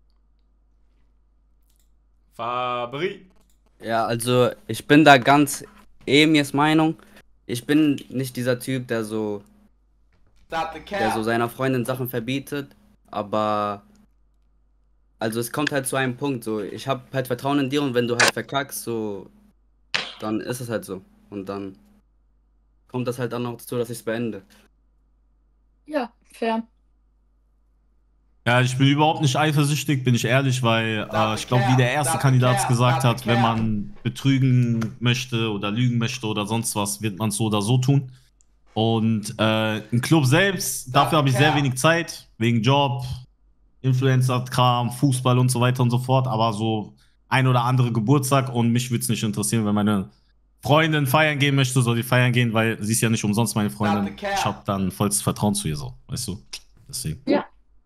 [SPEAKER 3] Fabri.
[SPEAKER 7] Ja, also ich bin da ganz Emirs Meinung. Ich bin nicht dieser Typ, der so,
[SPEAKER 13] Stop the
[SPEAKER 7] der so
[SPEAKER 13] cap.
[SPEAKER 7] seiner Freundin Sachen verbietet, aber also es kommt halt zu einem Punkt, so ich habe halt Vertrauen in dir und wenn du halt verkackst, so dann ist es halt so und dann kommt das halt dann noch dazu, dass ich es beende.
[SPEAKER 5] Ja, fair.
[SPEAKER 11] Ja, ich bin überhaupt nicht eifersüchtig, bin ich ehrlich, weil äh, ich glaube, wie der erste Kandidat es gesagt hat, wenn man betrügen möchte oder lügen möchte oder sonst was, wird man es so oder so tun. Und äh, im Club selbst, dafür habe ich sehr wenig Zeit, wegen Job, Influencer-Kram, Fußball und so weiter und so fort. Aber so ein oder andere Geburtstag und mich würde es nicht interessieren, wenn meine Freundin feiern gehen möchte, soll die feiern gehen, weil sie ist ja nicht umsonst meine Freundin. Ich habe dann vollstes Vertrauen zu ihr so, weißt du? Deswegen.
[SPEAKER 5] Ja.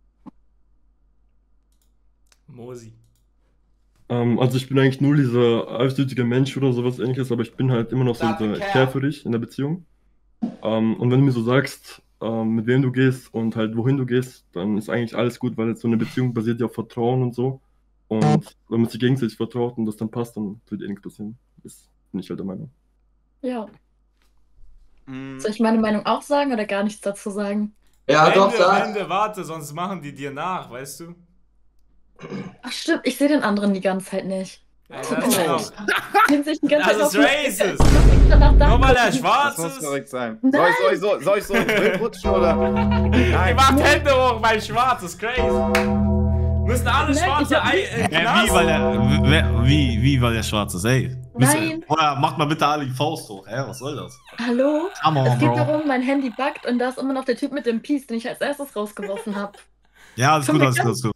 [SPEAKER 3] Mosi.
[SPEAKER 1] Ähm, also ich bin eigentlich null dieser eifersüchtige Mensch oder sowas ähnliches, aber ich bin halt immer noch so
[SPEAKER 13] Stop the
[SPEAKER 1] dieser, ich
[SPEAKER 13] cap.
[SPEAKER 1] care für dich in der Beziehung. Ähm, und wenn du mir so sagst, ähm, mit wem du gehst und halt wohin du gehst, dann ist eigentlich alles gut, weil jetzt so eine Beziehung basiert ja auf Vertrauen und so. Und wenn man sich gegenseitig vertraut und das dann passt, dann wird eh nichts passieren. Das bin ich halt der Meinung.
[SPEAKER 5] Ja.
[SPEAKER 10] Mm,
[SPEAKER 5] Soll ich meine Meinung auch sagen oder gar nichts dazu sagen?
[SPEAKER 9] Ja,
[SPEAKER 3] Ende,
[SPEAKER 9] doch, sag.
[SPEAKER 3] Ende, warte, sonst machen die dir nach, weißt du?
[SPEAKER 5] Ach stimmt, ich sehe den anderen die ganze Zeit nicht.
[SPEAKER 3] Ey,
[SPEAKER 5] Tut
[SPEAKER 3] das
[SPEAKER 5] mir
[SPEAKER 3] ist
[SPEAKER 5] leid.
[SPEAKER 3] noch-
[SPEAKER 5] Den sehe ich die ganze
[SPEAKER 3] Das
[SPEAKER 5] Zeit
[SPEAKER 3] ist
[SPEAKER 5] auf-
[SPEAKER 3] racist.
[SPEAKER 5] Ich muss nicht danach
[SPEAKER 3] Nur weil er
[SPEAKER 5] nachgucken.
[SPEAKER 3] schwarz
[SPEAKER 10] das muss
[SPEAKER 3] ist.
[SPEAKER 10] korrekt sein. Soll ich, soll ich so, soll ich so drin rutschen oder?
[SPEAKER 3] Die
[SPEAKER 10] Nein.
[SPEAKER 3] macht Hände hoch, mein Schwarz, ist crazy. Müssen alle
[SPEAKER 5] Nein,
[SPEAKER 3] schwarze
[SPEAKER 5] ich hab
[SPEAKER 3] Ei
[SPEAKER 5] nicht-
[SPEAKER 3] in
[SPEAKER 11] Äh, wie,
[SPEAKER 3] Knast?
[SPEAKER 11] weil der, wer, wie, wie, weil der schwarz ist, ey. Müsst ihr-
[SPEAKER 5] Nein.
[SPEAKER 11] Oder macht mal bitte alle die Faust hoch, hä? Was soll das?
[SPEAKER 5] Hallo?
[SPEAKER 11] Come on,
[SPEAKER 5] Es geht
[SPEAKER 11] Bro.
[SPEAKER 5] darum, mein Handy buggt und da ist immer noch der Typ mit dem Piece, den ich als erstes rausgeworfen habe.
[SPEAKER 11] Ja, alles
[SPEAKER 5] Komm,
[SPEAKER 11] gut,
[SPEAKER 5] wir
[SPEAKER 11] alles gut, alles gut.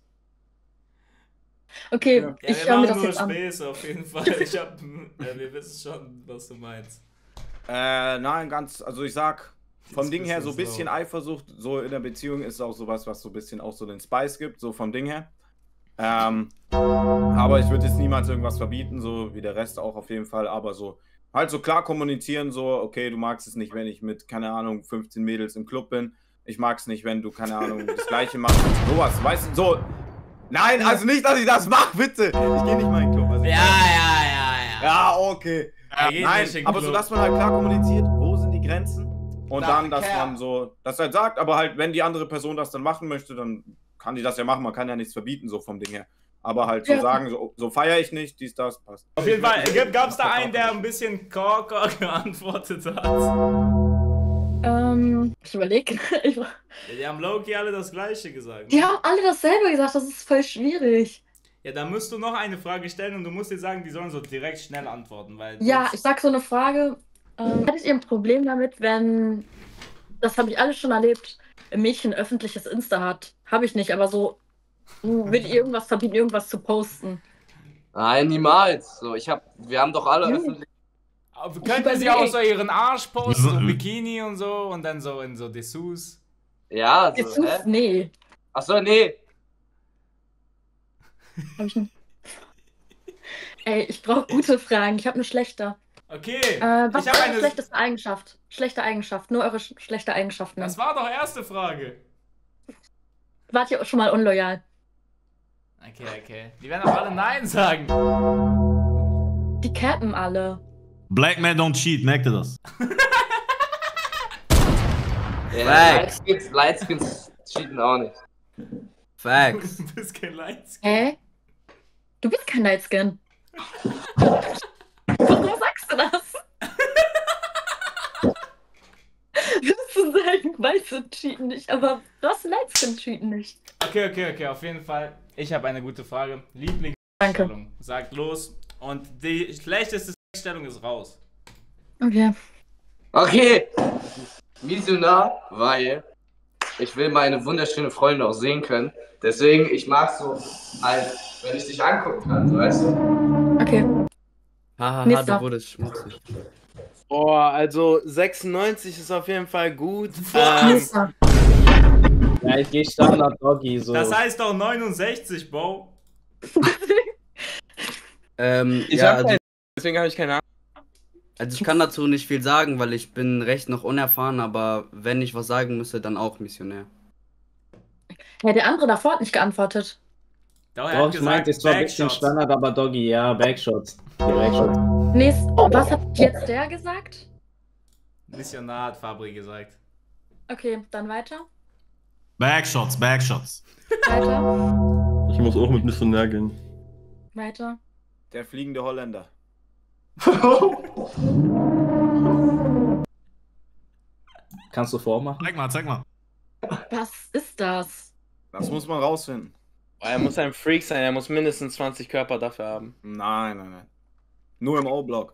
[SPEAKER 5] Okay,
[SPEAKER 3] Ja,
[SPEAKER 5] ich
[SPEAKER 3] wir
[SPEAKER 5] schaue mir
[SPEAKER 3] machen
[SPEAKER 5] das
[SPEAKER 3] nur
[SPEAKER 5] jetzt an.
[SPEAKER 3] Späße auf jeden Fall. Ich hab, ja, wir wissen schon, was du meinst.
[SPEAKER 10] Äh, nein, ganz, also ich sag, vom
[SPEAKER 3] Ist
[SPEAKER 10] Ding her so ein
[SPEAKER 3] bisschen
[SPEAKER 10] bisschen
[SPEAKER 3] slow.
[SPEAKER 10] Eifersucht, so in der Beziehung ist auch sowas, was so ein bisschen auch so den Spice gibt, so vom Ding her. Ähm, aber ich würde jetzt niemals irgendwas verbieten, so wie der Rest auch auf jeden Fall, aber so Halt so klar kommunizieren, so, okay, du magst es nicht, wenn ich mit, keine Ahnung, fünfzehn Mädels im Club bin. Ich mag es nicht, wenn du, keine Ahnung, das Gleiche machst. Sowas, weißt du, so. Nein, also nicht, dass ich das mache, bitte. Ich gehe nicht mal in den Club. Also
[SPEAKER 3] ja, ja, ja, ja.
[SPEAKER 10] Ja, okay.
[SPEAKER 3] Ja,
[SPEAKER 10] Nein, aber so, dass man halt klar kommuniziert, wo sind die Grenzen? Und
[SPEAKER 3] Da,
[SPEAKER 10] dann, dass
[SPEAKER 3] Kerl.
[SPEAKER 10] man so, das halt sagt, aber halt, wenn die andere Person das dann machen möchte, dann kann die das ja machen. Man kann ja nichts verbieten, so vom Ding her. Aber halt so
[SPEAKER 5] Ja.
[SPEAKER 10] sagen, so, so feiere ich nicht, dies, das, passt.
[SPEAKER 3] Auf jeden Fall, gab es da einen, der ein bisschen Korker geantwortet hat?
[SPEAKER 5] Ähm, ich überlege. Ich,
[SPEAKER 3] Ja, die haben Loki alle das Gleiche gesagt.
[SPEAKER 5] die haben alle dasselbe gesagt, das ist voll schwierig.
[SPEAKER 3] Ja, da musst du noch eine Frage stellen und du musst dir sagen, die sollen so direkt schnell antworten, weil...
[SPEAKER 5] Ja,
[SPEAKER 3] sonst-
[SPEAKER 5] ich sag so eine Frage. Ähm, hattet ihr ein Problem damit, wenn, das habe ich alles schon erlebt, ein Mädchen ein öffentliches Insta hat? Habe ich nicht, aber so, würde ihr irgendwas verbieten, irgendwas zu posten?
[SPEAKER 9] Nein, niemals. So, ich hab, wir haben doch alle
[SPEAKER 5] Hm.
[SPEAKER 9] öffentlich.
[SPEAKER 3] Aber könnte sie auch so ihren Arsch posten, so Bikini und so und dann so in so Dessous?
[SPEAKER 9] Ja, so,
[SPEAKER 5] Dessous?
[SPEAKER 9] hä?
[SPEAKER 5] Nee.
[SPEAKER 9] Achso, nee.
[SPEAKER 5] Hab ich nicht. Ey, ich brauche gute Fragen, ich habe eine schlechte.
[SPEAKER 3] Okay,
[SPEAKER 5] Äh, was
[SPEAKER 3] ich
[SPEAKER 5] ist
[SPEAKER 3] habe
[SPEAKER 5] eure
[SPEAKER 3] eine...
[SPEAKER 5] schlechteste Eigenschaft? Schlechte Eigenschaft, nur eure sch schlechte Eigenschaften.
[SPEAKER 3] Das war doch erste Frage.
[SPEAKER 5] Wart ihr schon mal unloyal?
[SPEAKER 3] Okay, okay. Die werden auch alle Nein sagen.
[SPEAKER 5] Die cappen alle.
[SPEAKER 11] Black Man don't cheat, merkt ihr das?
[SPEAKER 9] Ja,
[SPEAKER 7] Facts.
[SPEAKER 9] Lightskins, Lightskins cheaten auch nicht.
[SPEAKER 7] Facts.
[SPEAKER 3] Du bist kein Lights.
[SPEAKER 5] Hä? Du bist kein Lightskin. Warum sagst du das? Würdest du sagen, Weiße cheaten nicht, aber das Lightskin cheaten nicht.
[SPEAKER 3] Okay, okay, okay, auf jeden Fall. Ich habe eine gute Frage. Lieblingsstellung. Sagt los. Und die schlechteste Stellung ist raus.
[SPEAKER 5] Okay.
[SPEAKER 9] Okay. Visionar, weil ich will meine wunderschöne Freundin auch sehen können. Deswegen, ich mag so halt, wenn ich dich angucken kann, so, weißt du?
[SPEAKER 5] Okay.
[SPEAKER 7] Hahaha,
[SPEAKER 5] Nächster.
[SPEAKER 7] du wurdest schmutzig.
[SPEAKER 2] Boah, also sechsundneunzig ist auf jeden Fall gut. Ähm,
[SPEAKER 5] Nächster.
[SPEAKER 4] Ja, ich gehe Standard Doggy so.
[SPEAKER 3] Das heißt doch neunundsechzig, Bro.
[SPEAKER 7] Ähm,
[SPEAKER 2] ich
[SPEAKER 7] ja,
[SPEAKER 2] hab
[SPEAKER 7] also,
[SPEAKER 2] keinen, deswegen habe ich keine Ahnung.
[SPEAKER 7] also ich kann dazu nicht viel sagen, weil ich bin recht noch unerfahren, aber wenn ich was sagen müsste, dann auch Missionär.
[SPEAKER 5] Ja, der andere davor hat nicht geantwortet.
[SPEAKER 3] Doch, er
[SPEAKER 4] Doch,
[SPEAKER 3] hat
[SPEAKER 4] ich meinte,
[SPEAKER 3] gesagt,
[SPEAKER 4] es war ein bisschen
[SPEAKER 3] Backshots.
[SPEAKER 4] Standard, aber Doggy, ja, Backshots. Die Backshots.
[SPEAKER 5] Nächst, was hat jetzt der gesagt?
[SPEAKER 3] Missionar hat Fabri gesagt.
[SPEAKER 5] Okay, dann weiter.
[SPEAKER 11] Backshots, Backshots.
[SPEAKER 5] Weiter.
[SPEAKER 1] Ich muss auch mit Missionär gehen.
[SPEAKER 5] Weiter.
[SPEAKER 10] Der fliegende Holländer.
[SPEAKER 4] Kannst du vormachen?
[SPEAKER 11] Zeig mal, zeig mal.
[SPEAKER 5] Was ist das?
[SPEAKER 10] Das muss man rausfinden.
[SPEAKER 2] Boah, er muss ein Freak sein, er muss mindestens zwanzig Körper dafür haben.
[SPEAKER 10] Nein, nein, nein. Nur im O-Block.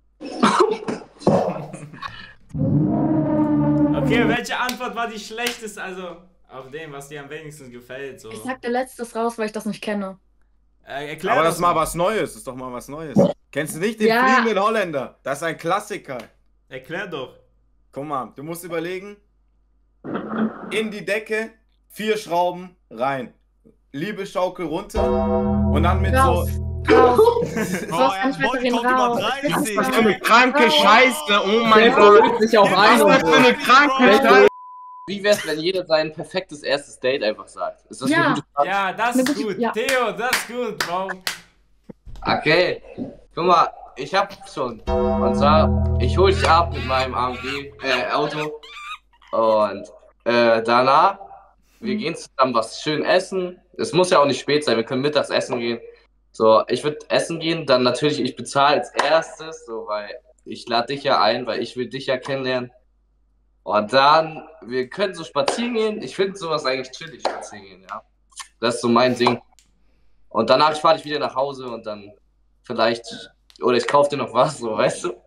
[SPEAKER 3] Okay, welche Antwort war die schlechteste? Also auf dem, was dir am wenigsten gefällt. So.
[SPEAKER 5] Ich sag der letztes raus, weil ich das nicht kenne.
[SPEAKER 3] Äh, erklär
[SPEAKER 10] Aber das
[SPEAKER 3] das
[SPEAKER 10] ist mal was Neues, ist doch mal was Neues. Kennst du nicht den
[SPEAKER 5] Ja.
[SPEAKER 10] fliegenden Holländer? Das ist ein Klassiker.
[SPEAKER 3] Erklär doch.
[SPEAKER 10] Guck mal, du musst überlegen. In die Decke, vier Schrauben rein. Liebesschaukel runter und dann mit
[SPEAKER 5] Raus.
[SPEAKER 10] so.
[SPEAKER 5] Raus.
[SPEAKER 11] Oh,
[SPEAKER 5] Raus,
[SPEAKER 11] er
[SPEAKER 5] kann ich
[SPEAKER 11] Body
[SPEAKER 5] weitergehen,
[SPEAKER 11] kommt über
[SPEAKER 5] raus.
[SPEAKER 11] dreißig.
[SPEAKER 10] Was für eine kranke Scheiße, oh mein
[SPEAKER 4] Der
[SPEAKER 10] Gott.
[SPEAKER 4] beruhigt sich auch ein
[SPEAKER 10] Was
[SPEAKER 4] und
[SPEAKER 10] ist das für
[SPEAKER 4] so.
[SPEAKER 10] eine kranke Scheiße?
[SPEAKER 9] Wie wär's, wenn jeder sein perfektes erstes Date einfach sagt? Ist das
[SPEAKER 5] Ja.
[SPEAKER 9] eine gute Frage?
[SPEAKER 3] Ja, das
[SPEAKER 5] Ne,
[SPEAKER 3] ist
[SPEAKER 5] gute-
[SPEAKER 3] gut.
[SPEAKER 5] ja.
[SPEAKER 3] Theo, das ist gut, Bro.
[SPEAKER 9] Okay. Guck mal, ich hab schon. Und zwar, ich hol dich ab mit meinem A M G, äh, Auto. Und äh, danach, wir gehen zusammen was schön essen. Es muss ja auch nicht spät sein, wir können mittags essen gehen. So, ich würde essen gehen, dann natürlich, ich bezahle als erstes, so, weil ich lade dich ja ein, weil ich will dich ja kennenlernen. Und dann, wir können so spazieren gehen. Ich finde sowas eigentlich chillig, spazieren gehen, ja. Das ist so mein Ding. Und danach fahre ich wieder nach Hause und dann vielleicht, oder ich kaufe dir noch was, so, weißt du?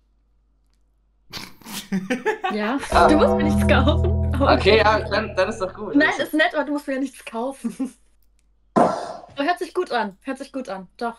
[SPEAKER 5] Ja,
[SPEAKER 9] Ah.
[SPEAKER 5] du musst mir nichts kaufen. Aber
[SPEAKER 9] Okay, ja, dann, dann ist doch gut.
[SPEAKER 5] Nein, ist nett, aber du musst mir ja nichts kaufen. Aber hört sich gut an. Hört sich gut an. Doch.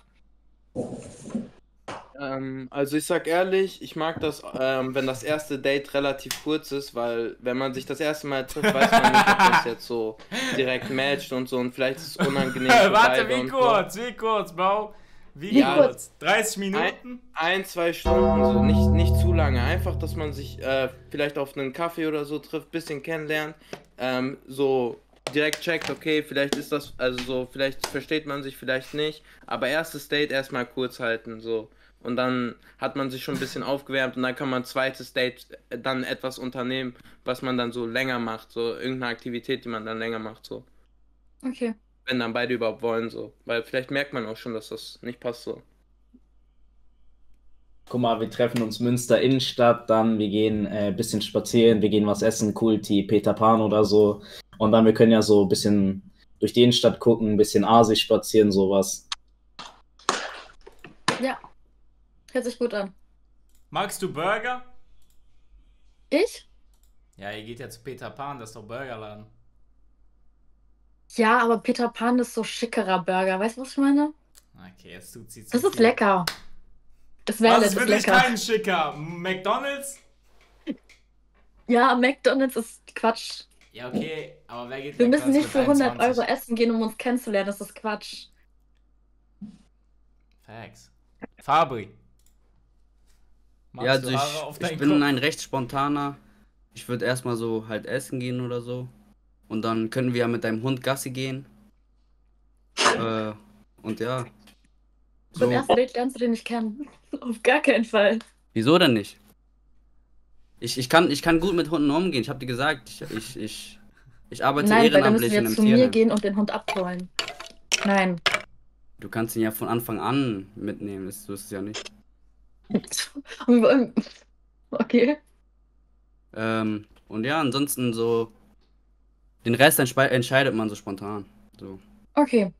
[SPEAKER 2] Ähm, also ich sag ehrlich, ich mag das, ähm, wenn das erste Date relativ kurz ist, weil wenn man sich das erste Mal trifft, weiß man nicht, ob das jetzt so direkt matcht und so und vielleicht ist es unangenehm. für
[SPEAKER 3] Warte,
[SPEAKER 2] beide
[SPEAKER 3] wie
[SPEAKER 2] und so.
[SPEAKER 3] kurz, wie kurz, Bro? Wie
[SPEAKER 5] Wie
[SPEAKER 2] Ja,
[SPEAKER 3] kurz? dreißig Minuten?
[SPEAKER 2] Ein, ein, zwei Stunden, so nicht, nicht zu lange. Einfach, dass man sich äh, vielleicht auf einen Kaffee oder so trifft, bisschen kennenlernt, ähm, so direkt checkt, okay, vielleicht ist das, also so, vielleicht versteht man sich, vielleicht nicht, aber erstes Date erstmal kurz halten, so. Und dann hat man sich schon ein bisschen aufgewärmt und dann kann man zweites Date dann etwas unternehmen, was man dann so länger macht, so irgendeine Aktivität, die man dann länger macht, so.
[SPEAKER 5] Okay.
[SPEAKER 2] Wenn dann beide überhaupt wollen, so. Weil vielleicht merkt man auch schon, dass das nicht passt, so.
[SPEAKER 4] Guck mal, wir treffen uns Münster Innenstadt, dann wir gehen ein äh, bisschen spazieren, wir gehen was essen, Kulti, Peter Pan oder so. Und dann wir können ja so ein bisschen durch die Innenstadt gucken, ein bisschen Asi spazieren, sowas.
[SPEAKER 5] Ja. Hört sich gut an.
[SPEAKER 3] Magst du Burger?
[SPEAKER 5] Ich?
[SPEAKER 3] Ja, ihr geht ja zu Peter Pan, das ist doch Burgerladen.
[SPEAKER 5] Ja, aber Peter Pan ist so schickerer Burger. Weißt du, was ich meine?
[SPEAKER 3] Okay, jetzt tut sie zu
[SPEAKER 5] Das ist
[SPEAKER 3] viel.
[SPEAKER 5] lecker. Das wäre
[SPEAKER 3] Was ist für dich
[SPEAKER 5] lecker.
[SPEAKER 3] kein schicker? McDonald's?
[SPEAKER 5] Ja, McDonald's ist Quatsch.
[SPEAKER 3] Ja, okay, aber wer geht
[SPEAKER 5] Wir müssen
[SPEAKER 3] McDonald's
[SPEAKER 5] nicht
[SPEAKER 3] mit
[SPEAKER 5] für hundert
[SPEAKER 3] einundzwanzig?
[SPEAKER 5] Euro essen gehen, um uns kennenzulernen. Das ist Quatsch.
[SPEAKER 3] Facts. Fabri. Magst
[SPEAKER 7] Ja, also
[SPEAKER 3] du Haare
[SPEAKER 7] ich,
[SPEAKER 3] auf
[SPEAKER 7] ich
[SPEAKER 3] deinen
[SPEAKER 7] bin
[SPEAKER 3] Kopf?
[SPEAKER 7] ein recht spontaner. Ich würde erstmal so halt essen gehen oder so. Und dann können wir ja mit deinem Hund Gassi gehen. äh, und ja.
[SPEAKER 5] Beim
[SPEAKER 7] So.
[SPEAKER 5] ersten Date lernst du den nicht kennen. Auf gar keinen Fall.
[SPEAKER 7] Wieso denn nicht? Ich, ich, kann, ich kann gut mit Hunden umgehen. Ich habe dir gesagt, ich, ich, ich, ich arbeite
[SPEAKER 5] Nein, weil dann müssen
[SPEAKER 7] ehrenamtlich
[SPEAKER 5] wir
[SPEAKER 7] in
[SPEAKER 5] jetzt
[SPEAKER 7] einem
[SPEAKER 5] zu mir
[SPEAKER 7] Tierheim.
[SPEAKER 5] gehen und den Hund abholen. Nein.
[SPEAKER 7] Du kannst ihn ja von Anfang an mitnehmen. Das, so ist es ja nicht.
[SPEAKER 5] Okay.
[SPEAKER 7] Ähm, und ja, ansonsten so. Den Rest entspe- entscheidet man so spontan. So.
[SPEAKER 5] Okay.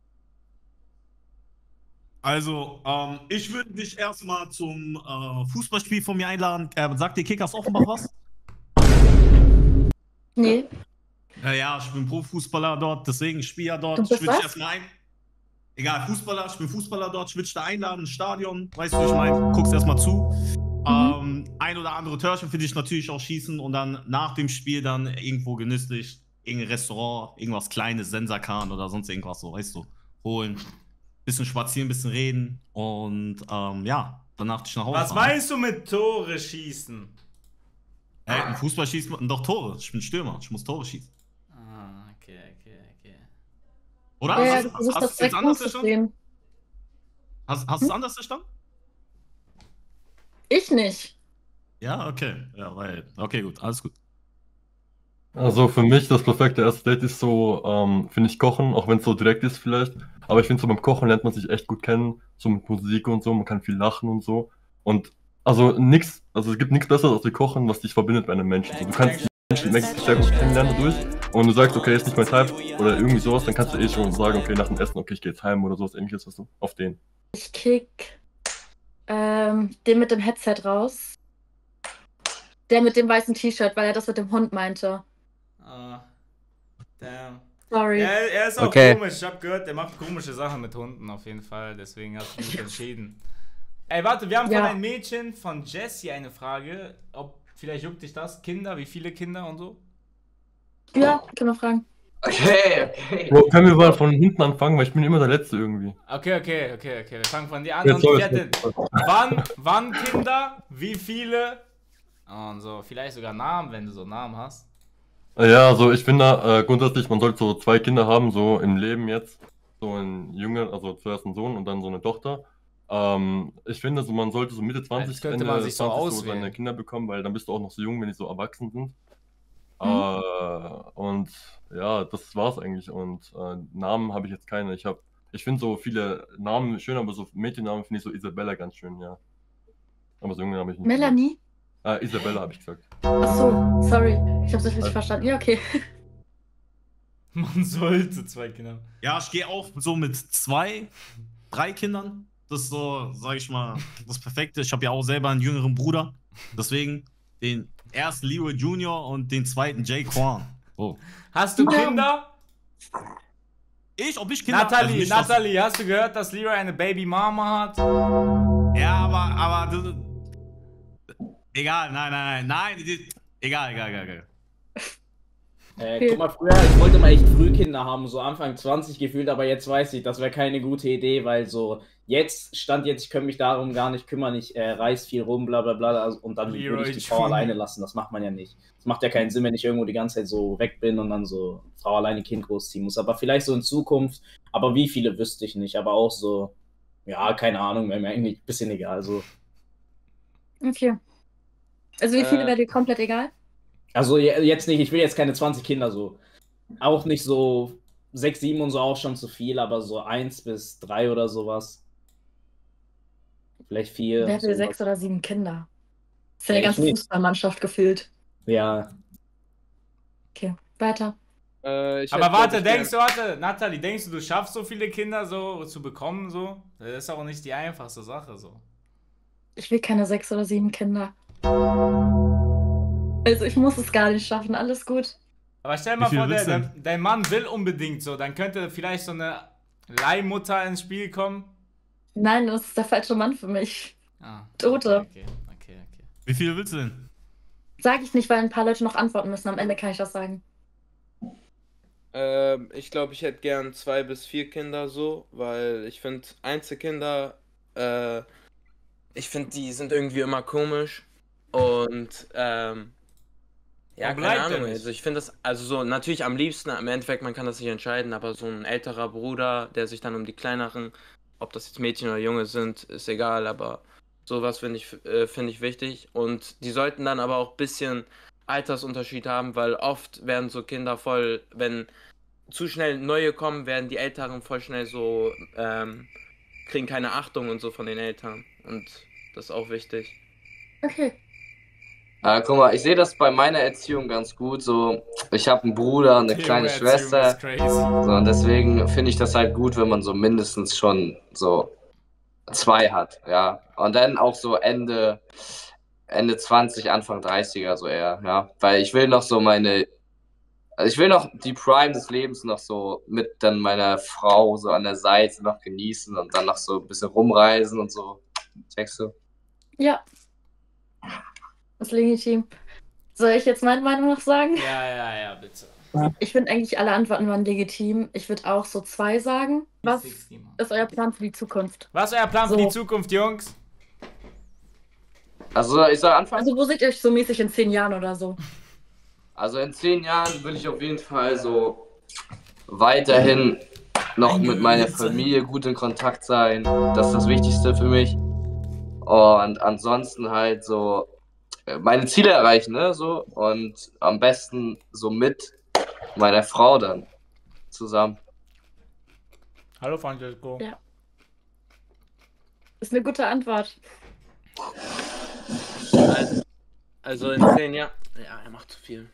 [SPEAKER 11] Also, ähm, ich würde dich erstmal zum äh, Fußballspiel von mir einladen. Äh, sagt dir Kickers Offenbach was?
[SPEAKER 5] Nee.
[SPEAKER 11] Ja, ja, ich bin Profifußballer dort, deswegen ich spiele ja dort.
[SPEAKER 5] Du
[SPEAKER 11] Ich
[SPEAKER 5] bist
[SPEAKER 11] würde dich
[SPEAKER 5] was?
[SPEAKER 11] erstmal ein. Egal, Fußballer, ich bin Fußballer dort, ich würde dich da einladen ins Stadion. Weißt du, wie ich meine? Guckst erstmal zu. Ähm, ein oder andere Törchen für dich natürlich auch schießen und dann nach dem Spiel dann irgendwo genüsslich irgendein Restaurant, irgendwas Kleines, Sensakan oder sonst irgendwas so, weißt du, holen. Bisschen spazieren, bisschen reden und ähm, ja, danach dich nach Hause
[SPEAKER 3] Was
[SPEAKER 11] fahren.
[SPEAKER 3] meinst du mit Tore schießen?
[SPEAKER 11] Hey, im Fußball schießt man doch Tore. Ich bin Stürmer, ich muss Tore schießen.
[SPEAKER 3] Ah, okay, okay, okay.
[SPEAKER 11] Oder?
[SPEAKER 5] Ja, ja,
[SPEAKER 11] hast
[SPEAKER 5] du
[SPEAKER 11] hast,
[SPEAKER 5] versuchst
[SPEAKER 11] hast
[SPEAKER 5] das
[SPEAKER 11] du es
[SPEAKER 5] direkt
[SPEAKER 11] anders verstanden?
[SPEAKER 5] umzudrehen.
[SPEAKER 11] Hast, hast du es anders verstanden?
[SPEAKER 5] Ich nicht.
[SPEAKER 11] Ja, okay. Ja, weil. Okay, gut, alles gut.
[SPEAKER 1] Also für mich das perfekte erste Date ist so, ähm, finde ich, Kochen, auch wenn es so direkt ist vielleicht. Aber ich finde so beim Kochen lernt man sich echt gut kennen, so mit Musik und so, man kann viel lachen und so. Und also nix, also es gibt nichts Besseres als wie Kochen, was dich verbindet bei einem Menschen. So, du kannst die Menschen Menschen sehr gut kennenlernen dadurch. Und du sagst, okay, ist nicht mein Type oder irgendwie sowas, dann kannst du eh schon sagen, okay, nach dem Essen, okay, ich gehe jetzt heim oder sowas ähnliches, weißt du, auf den.
[SPEAKER 5] Ich kick ähm, den mit dem Headset raus. Der mit dem weißen T-Shirt, weil er das mit dem Hund meinte.
[SPEAKER 3] Ah, damn.
[SPEAKER 5] Sorry.
[SPEAKER 3] Ja, er ist auch
[SPEAKER 7] Okay.
[SPEAKER 3] komisch. Ich hab gehört, der macht komische Sachen mit Hunden auf jeden Fall. Deswegen hast du dich entschieden. Ey, warte, wir haben
[SPEAKER 5] Ja.
[SPEAKER 3] von einem Mädchen, von Jessie, eine Frage. Ob, vielleicht juckt dich das? Kinder, wie viele Kinder und so?
[SPEAKER 5] Ja, können wir fragen.
[SPEAKER 9] Okay, okay.
[SPEAKER 1] Bro, können wir mal von hinten anfangen, weil ich bin immer der Letzte irgendwie.
[SPEAKER 3] Okay, okay, okay, okay. Wir fangen von dir an.
[SPEAKER 1] Jetzt
[SPEAKER 3] Und
[SPEAKER 1] soll
[SPEAKER 3] die
[SPEAKER 1] es
[SPEAKER 3] hatte, wann, wann Kinder? Wie viele? Und so, vielleicht sogar Namen, wenn du so Namen hast.
[SPEAKER 1] Ja, also ich finde äh, grundsätzlich, man sollte so zwei Kinder haben, so im Leben jetzt. So ein Junge, also zuerst ein Sohn und dann so eine Tochter. Ähm, ich finde, so, man sollte so Mitte zwanzig,
[SPEAKER 3] Jetzt könnte
[SPEAKER 1] Ende
[SPEAKER 3] man sich so
[SPEAKER 1] zwanzig so
[SPEAKER 3] auswählen.
[SPEAKER 1] seine Kinder bekommen, weil dann bist du auch noch so jung, wenn die so erwachsen sind.
[SPEAKER 5] Mhm.
[SPEAKER 1] Äh, und ja, das war's eigentlich. Und äh, Namen habe ich jetzt keine. Ich habe, ich finde so viele Namen schön, aber so Mädchennamen finde ich so Isabella ganz schön, ja. Aber so Junge habe ich nicht.
[SPEAKER 5] Melanie?
[SPEAKER 1] Äh, Isabella habe ich gesagt.
[SPEAKER 5] Ach so, sorry. Ich hab's nicht richtig
[SPEAKER 1] Also-
[SPEAKER 5] verstanden. Ja, okay.
[SPEAKER 3] Man sollte zwei Kinder haben.
[SPEAKER 11] Ja, ich gehe auch so mit zwei, drei Kindern. Das ist so, sag ich mal, das Perfekte. Ich habe ja auch selber einen jüngeren Bruder. Deswegen den ersten Leroy Junior und den zweiten Jay Quan. Oh.
[SPEAKER 3] Hast du Kinder?
[SPEAKER 11] Ich, ob ich Kinder
[SPEAKER 3] Nathalie,
[SPEAKER 11] also nicht, dass-
[SPEAKER 3] Nathalie, hast du gehört, dass Leroy eine Baby Mama hat?
[SPEAKER 11] Ja, aber, aber. Das, egal, nein, nein, nein, nein. die- Egal, egal, egal, egal.
[SPEAKER 4] Äh, guck mal, früher, ich wollte mal echt früh Kinder haben, so Anfang zwanzig gefühlt, aber jetzt weiß ich, das wäre keine gute Idee, weil so jetzt, Stand jetzt, ich könnte mich darum gar nicht kümmern, ich äh, reiß viel rum, bla bla bla, also, und dann würde ich die Frau alleine lassen, das macht man ja nicht. Das macht ja keinen Sinn, wenn ich irgendwo die ganze Zeit so weg bin und dann so Frau alleine Kind großziehen muss, aber vielleicht so in Zukunft, aber wie viele wüsste ich nicht, aber auch so, ja, keine Ahnung, wäre mir eigentlich ein bisschen egal, so.
[SPEAKER 5] Okay. Also wie viele
[SPEAKER 4] Äh,
[SPEAKER 5] wäre dir komplett egal?
[SPEAKER 4] Also je- jetzt nicht, ich will jetzt keine zwanzig Kinder so. Auch nicht so sechs, sieben und so auch schon zu viel, aber so eins bis drei oder sowas. Vielleicht vier.
[SPEAKER 5] Wer will
[SPEAKER 4] sowas.
[SPEAKER 5] sechs oder sieben Kinder? Das ist ja
[SPEAKER 4] Ja,
[SPEAKER 5] eine
[SPEAKER 4] ich
[SPEAKER 5] ganze
[SPEAKER 4] nicht.
[SPEAKER 5] Fußballmannschaft gefüllt.
[SPEAKER 4] Ja.
[SPEAKER 5] Okay, weiter.
[SPEAKER 2] Äh, ich
[SPEAKER 3] Aber
[SPEAKER 2] hätte,
[SPEAKER 3] warte,
[SPEAKER 2] glaub ich,
[SPEAKER 3] denkst
[SPEAKER 2] gern-
[SPEAKER 3] du, warte, Nathalie, denkst du, du schaffst so viele Kinder so zu bekommen, so? Das ist auch nicht die einfachste Sache, so.
[SPEAKER 5] Ich will keine sechs oder sieben Kinder. Also ich muss es gar nicht schaffen, alles gut.
[SPEAKER 3] Aber stell
[SPEAKER 11] Wie
[SPEAKER 3] mal
[SPEAKER 11] viel
[SPEAKER 3] vor, der,
[SPEAKER 11] willst du
[SPEAKER 3] der, dein Mann will unbedingt so, dann könnte vielleicht so eine Leihmutter ins Spiel kommen.
[SPEAKER 5] Nein, das ist der falsche Mann für mich.
[SPEAKER 3] Ah,
[SPEAKER 5] Tote.
[SPEAKER 3] okay, okay, okay.
[SPEAKER 11] Wie viele willst du denn?
[SPEAKER 5] Sag ich nicht, weil ein paar Leute noch antworten müssen. Am Ende kann ich das sagen.
[SPEAKER 2] Ähm, ich glaube, ich hätte gern zwei bis vier Kinder so, weil ich finde Einzelkinder, äh, ich finde, die sind irgendwie immer komisch und ähm, ja,
[SPEAKER 3] Warum
[SPEAKER 2] keine
[SPEAKER 3] bleibt der
[SPEAKER 2] Ahnung.
[SPEAKER 3] nicht?
[SPEAKER 2] Also ich finde das, also so natürlich am liebsten, im Endeffekt, man kann das nicht entscheiden, aber so ein älterer Bruder, der sich dann um die kleineren, ob das jetzt Mädchen oder Junge sind, ist egal, aber sowas finde ich, äh, finde ich wichtig und die sollten dann aber auch ein bisschen Altersunterschied haben, weil oft werden so Kinder voll, wenn zu schnell neue kommen, werden die Älteren voll schnell so, ähm, kriegen keine Achtung und so von den Eltern. Und das ist auch wichtig.
[SPEAKER 5] Okay.
[SPEAKER 9] Äh, guck mal, ich sehe das bei meiner Erziehung ganz gut. So, ich habe einen Bruder, eine
[SPEAKER 3] Theo
[SPEAKER 9] kleine
[SPEAKER 3] Erziehung
[SPEAKER 9] Schwester.
[SPEAKER 3] ist crazy.
[SPEAKER 9] So, und deswegen finde ich das halt gut, wenn man so mindestens schon so zwei hat, ja. Und dann auch so Ende, Ende zwanzig, Anfang dreißiger so eher, ja. Weil ich will noch so meine, also ich will noch die Prime des Lebens noch so mit dann meiner Frau so an der Seite noch genießen und dann noch so ein bisschen rumreisen und so. Checkst du?
[SPEAKER 5] Ja. Das ist legitim. Soll ich jetzt meine Meinung noch sagen?
[SPEAKER 3] Ja, ja, ja, bitte.
[SPEAKER 5] Ich finde eigentlich alle Antworten waren legitim. Ich würde auch so zwei sagen. Was ist euer Plan für die Zukunft?
[SPEAKER 3] Was ist euer Plan für die Zukunft, Jungs?
[SPEAKER 9] Also ich soll anfangen.
[SPEAKER 5] Also wo seht ihr euch so mäßig in zehn Jahren oder so?
[SPEAKER 9] Also in zehn Jahren will ich auf jeden Fall so weiterhin noch mit meiner Familie gut in Kontakt sein. Das ist das Wichtigste für mich. Und ansonsten halt so äh, meine Ziele erreichen, ne? So. Und am besten so mit meiner Frau dann zusammen.
[SPEAKER 3] Hallo, Francesco.
[SPEAKER 5] Ja. Ist eine gute Antwort.
[SPEAKER 2] Also, also in zehn Jahren. Ja, er macht zu viel.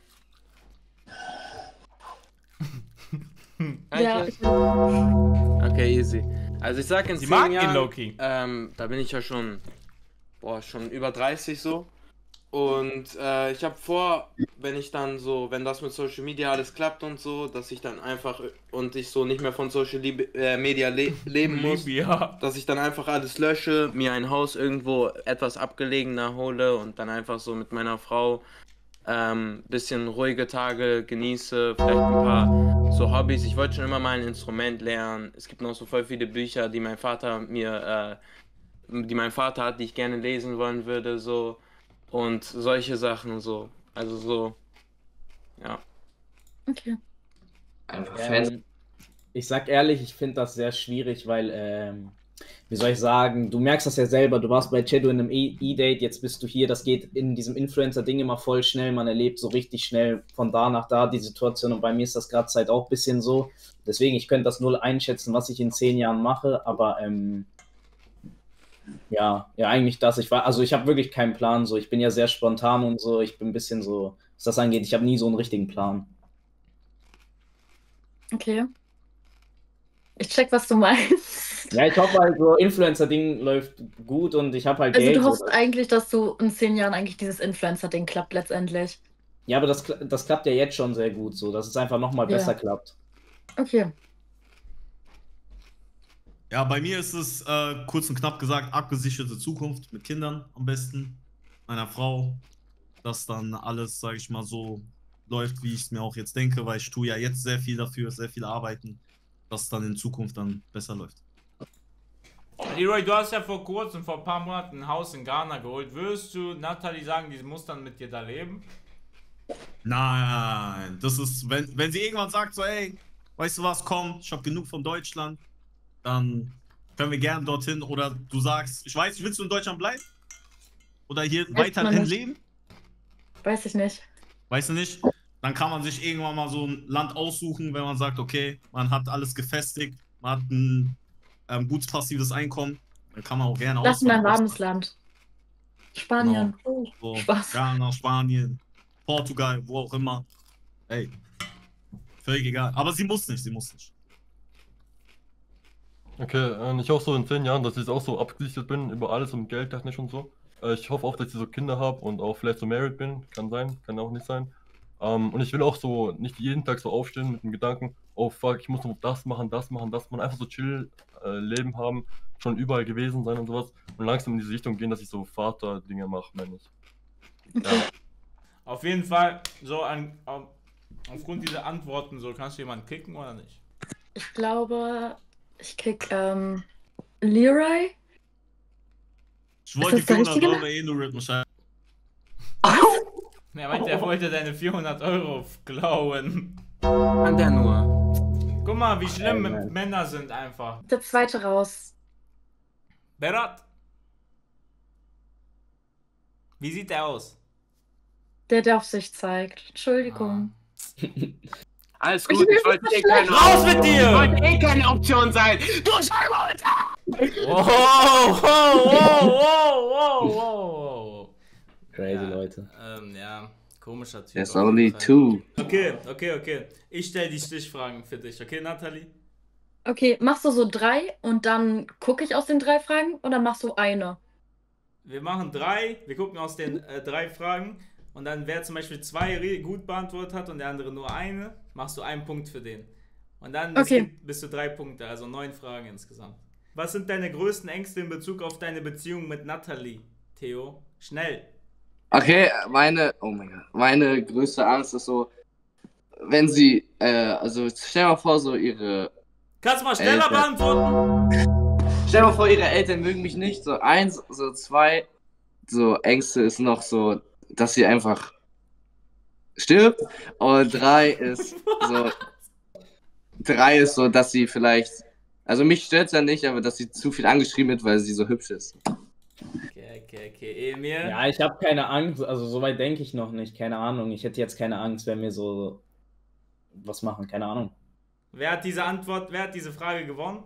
[SPEAKER 5] Ja.
[SPEAKER 2] Okay, easy. Also ich sag in
[SPEAKER 3] Sie
[SPEAKER 2] zehn
[SPEAKER 3] mag ihn,
[SPEAKER 2] Jahren,
[SPEAKER 3] Loki.
[SPEAKER 2] ähm, da bin ich ja schon, boah, schon über dreißig so. Und äh, ich habe vor, wenn ich dann so, wenn das mit Social Media alles klappt und so, dass ich dann einfach und ich so nicht mehr von Social Liebe, äh, Media le leben muss,
[SPEAKER 3] Libya.
[SPEAKER 2] dass ich dann einfach alles lösche, mir ein Haus irgendwo etwas abgelegener hole und dann einfach so mit meiner Frau ähm, bisschen ruhige Tage genieße, vielleicht ein paar so Hobbys. Ich wollte schon immer mal ein Instrument lernen. Es gibt noch so voll viele Bücher, die mein Vater mir, äh, die mein Vater hat, die ich gerne lesen wollen würde, so. Und solche Sachen und so. Also so, ja.
[SPEAKER 5] Okay.
[SPEAKER 9] Einfach Fans.
[SPEAKER 4] Ähm, ich sag ehrlich, ich finde das sehr schwierig, weil, ähm, wie soll ich sagen, du merkst das ja selber, du warst bei Cedo in einem E- E-Date, jetzt bist du hier, das geht in diesem Influencer-Ding immer voll schnell, man erlebt so richtig schnell von da nach da die Situation und bei mir ist das gerade Zeit auch ein bisschen so. Deswegen, ich könnte das null einschätzen, was ich in zehn Jahren mache, aber ähm, ja, ja, eigentlich das. Ich war, also ich habe wirklich keinen Plan, so, ich bin ja sehr spontan und so, ich bin ein bisschen so, was das angeht, ich habe nie so einen richtigen Plan.
[SPEAKER 5] Okay. Ich check, was du meinst.
[SPEAKER 4] Ja, ich hoffe halt, so Influencer-Ding läuft gut und ich habe halt
[SPEAKER 5] Also
[SPEAKER 4] Geld.
[SPEAKER 5] du
[SPEAKER 4] so.
[SPEAKER 5] hoffst eigentlich, dass du in zehn Jahren eigentlich dieses Influencer-Ding klappt letztendlich.
[SPEAKER 4] Ja, aber das, kla- das klappt ja jetzt schon sehr gut, so, dass es einfach nochmal
[SPEAKER 5] Ja.
[SPEAKER 4] besser klappt.
[SPEAKER 5] Okay.
[SPEAKER 11] Ja, bei mir ist es äh, kurz und knapp gesagt, abgesicherte Zukunft mit Kindern am besten, meiner Frau, dass dann alles, sag ich mal so, läuft, wie ich es mir auch jetzt denke, weil ich tue ja jetzt sehr viel dafür, sehr viel arbeiten, dass es dann in Zukunft dann besser läuft.
[SPEAKER 3] Leroy, du hast ja vor kurzem, vor ein paar Monaten ein Haus in Ghana geholt. Würdest du Natalie sagen, die muss dann mit dir da leben?
[SPEAKER 11] Nein, das ist, wenn, wenn sie irgendwann sagt, so, ey, weißt du was, komm, ich hab genug von Deutschland, dann können wir gerne dorthin. Oder du sagst, ich weiß, willst du in Deutschland bleiben? Oder hier
[SPEAKER 5] Weiß
[SPEAKER 11] weiterhin
[SPEAKER 5] man nicht.
[SPEAKER 11] leben?
[SPEAKER 5] Weiß ich nicht.
[SPEAKER 11] Weißt du nicht? Dann kann man sich irgendwann mal so ein Land aussuchen, wenn man sagt, okay, man hat alles gefestigt, man hat ein ähm, gutes passives Einkommen, dann kann man auch gerne
[SPEAKER 5] Lass mal ein
[SPEAKER 11] auswandern.
[SPEAKER 5] warmes Land. Spanien. Oh,
[SPEAKER 11] So,
[SPEAKER 5] Spaß.
[SPEAKER 11] Ghana, Spanien, Portugal, wo auch immer. Ey, völlig egal. Aber sie muss nicht, sie muss nicht.
[SPEAKER 1] Okay, äh, ich hoffe so in zehn Jahren, dass ich auch so abgesichert bin über alles und geldtechnisch und so. Äh, ich hoffe auch, dass ich so Kinder habe und auch vielleicht so married bin. Kann sein, kann auch nicht sein. Ähm, und ich will auch so nicht jeden Tag so aufstehen mit dem Gedanken, oh fuck, ich muss noch das machen, das machen, das machen. Einfach so chill äh, Leben haben, schon überall gewesen sein und sowas. Und langsam in diese Richtung gehen, dass ich so Vater-Dinge mache, meine ich. Ja.
[SPEAKER 3] Auf jeden Fall, so an, auf, aufgrund dieser Antworten, so kannst du jemanden kicken oder nicht?
[SPEAKER 5] Ich glaube, ich kick ähm, Leroy.
[SPEAKER 11] Ich wollte
[SPEAKER 5] Ist das der
[SPEAKER 11] vierhundert
[SPEAKER 5] richtige
[SPEAKER 11] Euro eh nur Rhythm schreiben.
[SPEAKER 3] Er meinte, er wollte deine vierhundert Euro klauen.
[SPEAKER 2] Kann der nur.
[SPEAKER 3] Guck mal, wie schlimm
[SPEAKER 5] Ey, Mann.
[SPEAKER 3] Männer sind einfach.
[SPEAKER 5] Der zweite raus.
[SPEAKER 3] Berat. Wie sieht der aus?
[SPEAKER 5] Der, der auf sich zeigt. Entschuldigung.
[SPEAKER 2] Alles
[SPEAKER 5] Ich
[SPEAKER 2] gut,
[SPEAKER 5] will
[SPEAKER 2] ich wollte
[SPEAKER 5] nicht
[SPEAKER 2] eh
[SPEAKER 5] so
[SPEAKER 2] keine
[SPEAKER 5] schlecht.
[SPEAKER 3] Raus mit dir!
[SPEAKER 2] Ich wollte eh keine Option sein! Du Scheiße!
[SPEAKER 3] Wow, wow, wow, wow, wow, wow.
[SPEAKER 4] Crazy
[SPEAKER 3] Ja,
[SPEAKER 4] Leute.
[SPEAKER 3] Ähm, ja, komischer Typ.
[SPEAKER 9] There's
[SPEAKER 3] auf jeden
[SPEAKER 9] only
[SPEAKER 3] Fall.
[SPEAKER 9] two.
[SPEAKER 3] Okay, okay, okay. Ich stelle die Stichfragen für dich. Okay, Nathalie?
[SPEAKER 5] Okay, machst du so drei und dann gucke ich aus den drei Fragen oder machst du eine?
[SPEAKER 3] Wir machen drei. Wir gucken aus den äh, drei Fragen. Und dann, wer zum Beispiel zwei re- gut beantwortet hat und der andere nur eine, machst du einen Punkt für den. Und dann es
[SPEAKER 5] Okay.
[SPEAKER 3] gibt bis zu drei Punkte, also neun Fragen insgesamt. Was sind deine größten Ängste in Bezug auf deine Beziehung mit Nathalie, Theo? Schnell.
[SPEAKER 9] Okay, meine, oh mein Gott, meine größte Angst ist so, wenn sie, äh, also stell mal vor, so ihre.
[SPEAKER 3] Kannst du mal schneller
[SPEAKER 9] Eltern-
[SPEAKER 3] beantworten?
[SPEAKER 9] Stell mal vor, ihre Eltern mögen mich nicht. So eins, so zwei, so Ängste ist noch so, dass sie einfach stirbt. Und drei ist so, drei ist so, dass sie vielleicht, also mich stört ja nicht, aber dass sie zu viel angeschrieben wird, weil sie so hübsch ist.
[SPEAKER 3] Okay, okay, okay. Emil?
[SPEAKER 4] Ja, ich habe keine Angst, also soweit denke ich noch nicht, keine Ahnung. Ich hätte jetzt keine Angst, wenn wir so was machen, keine Ahnung.
[SPEAKER 3] Wer hat diese Antwort, wer hat diese Frage gewonnen?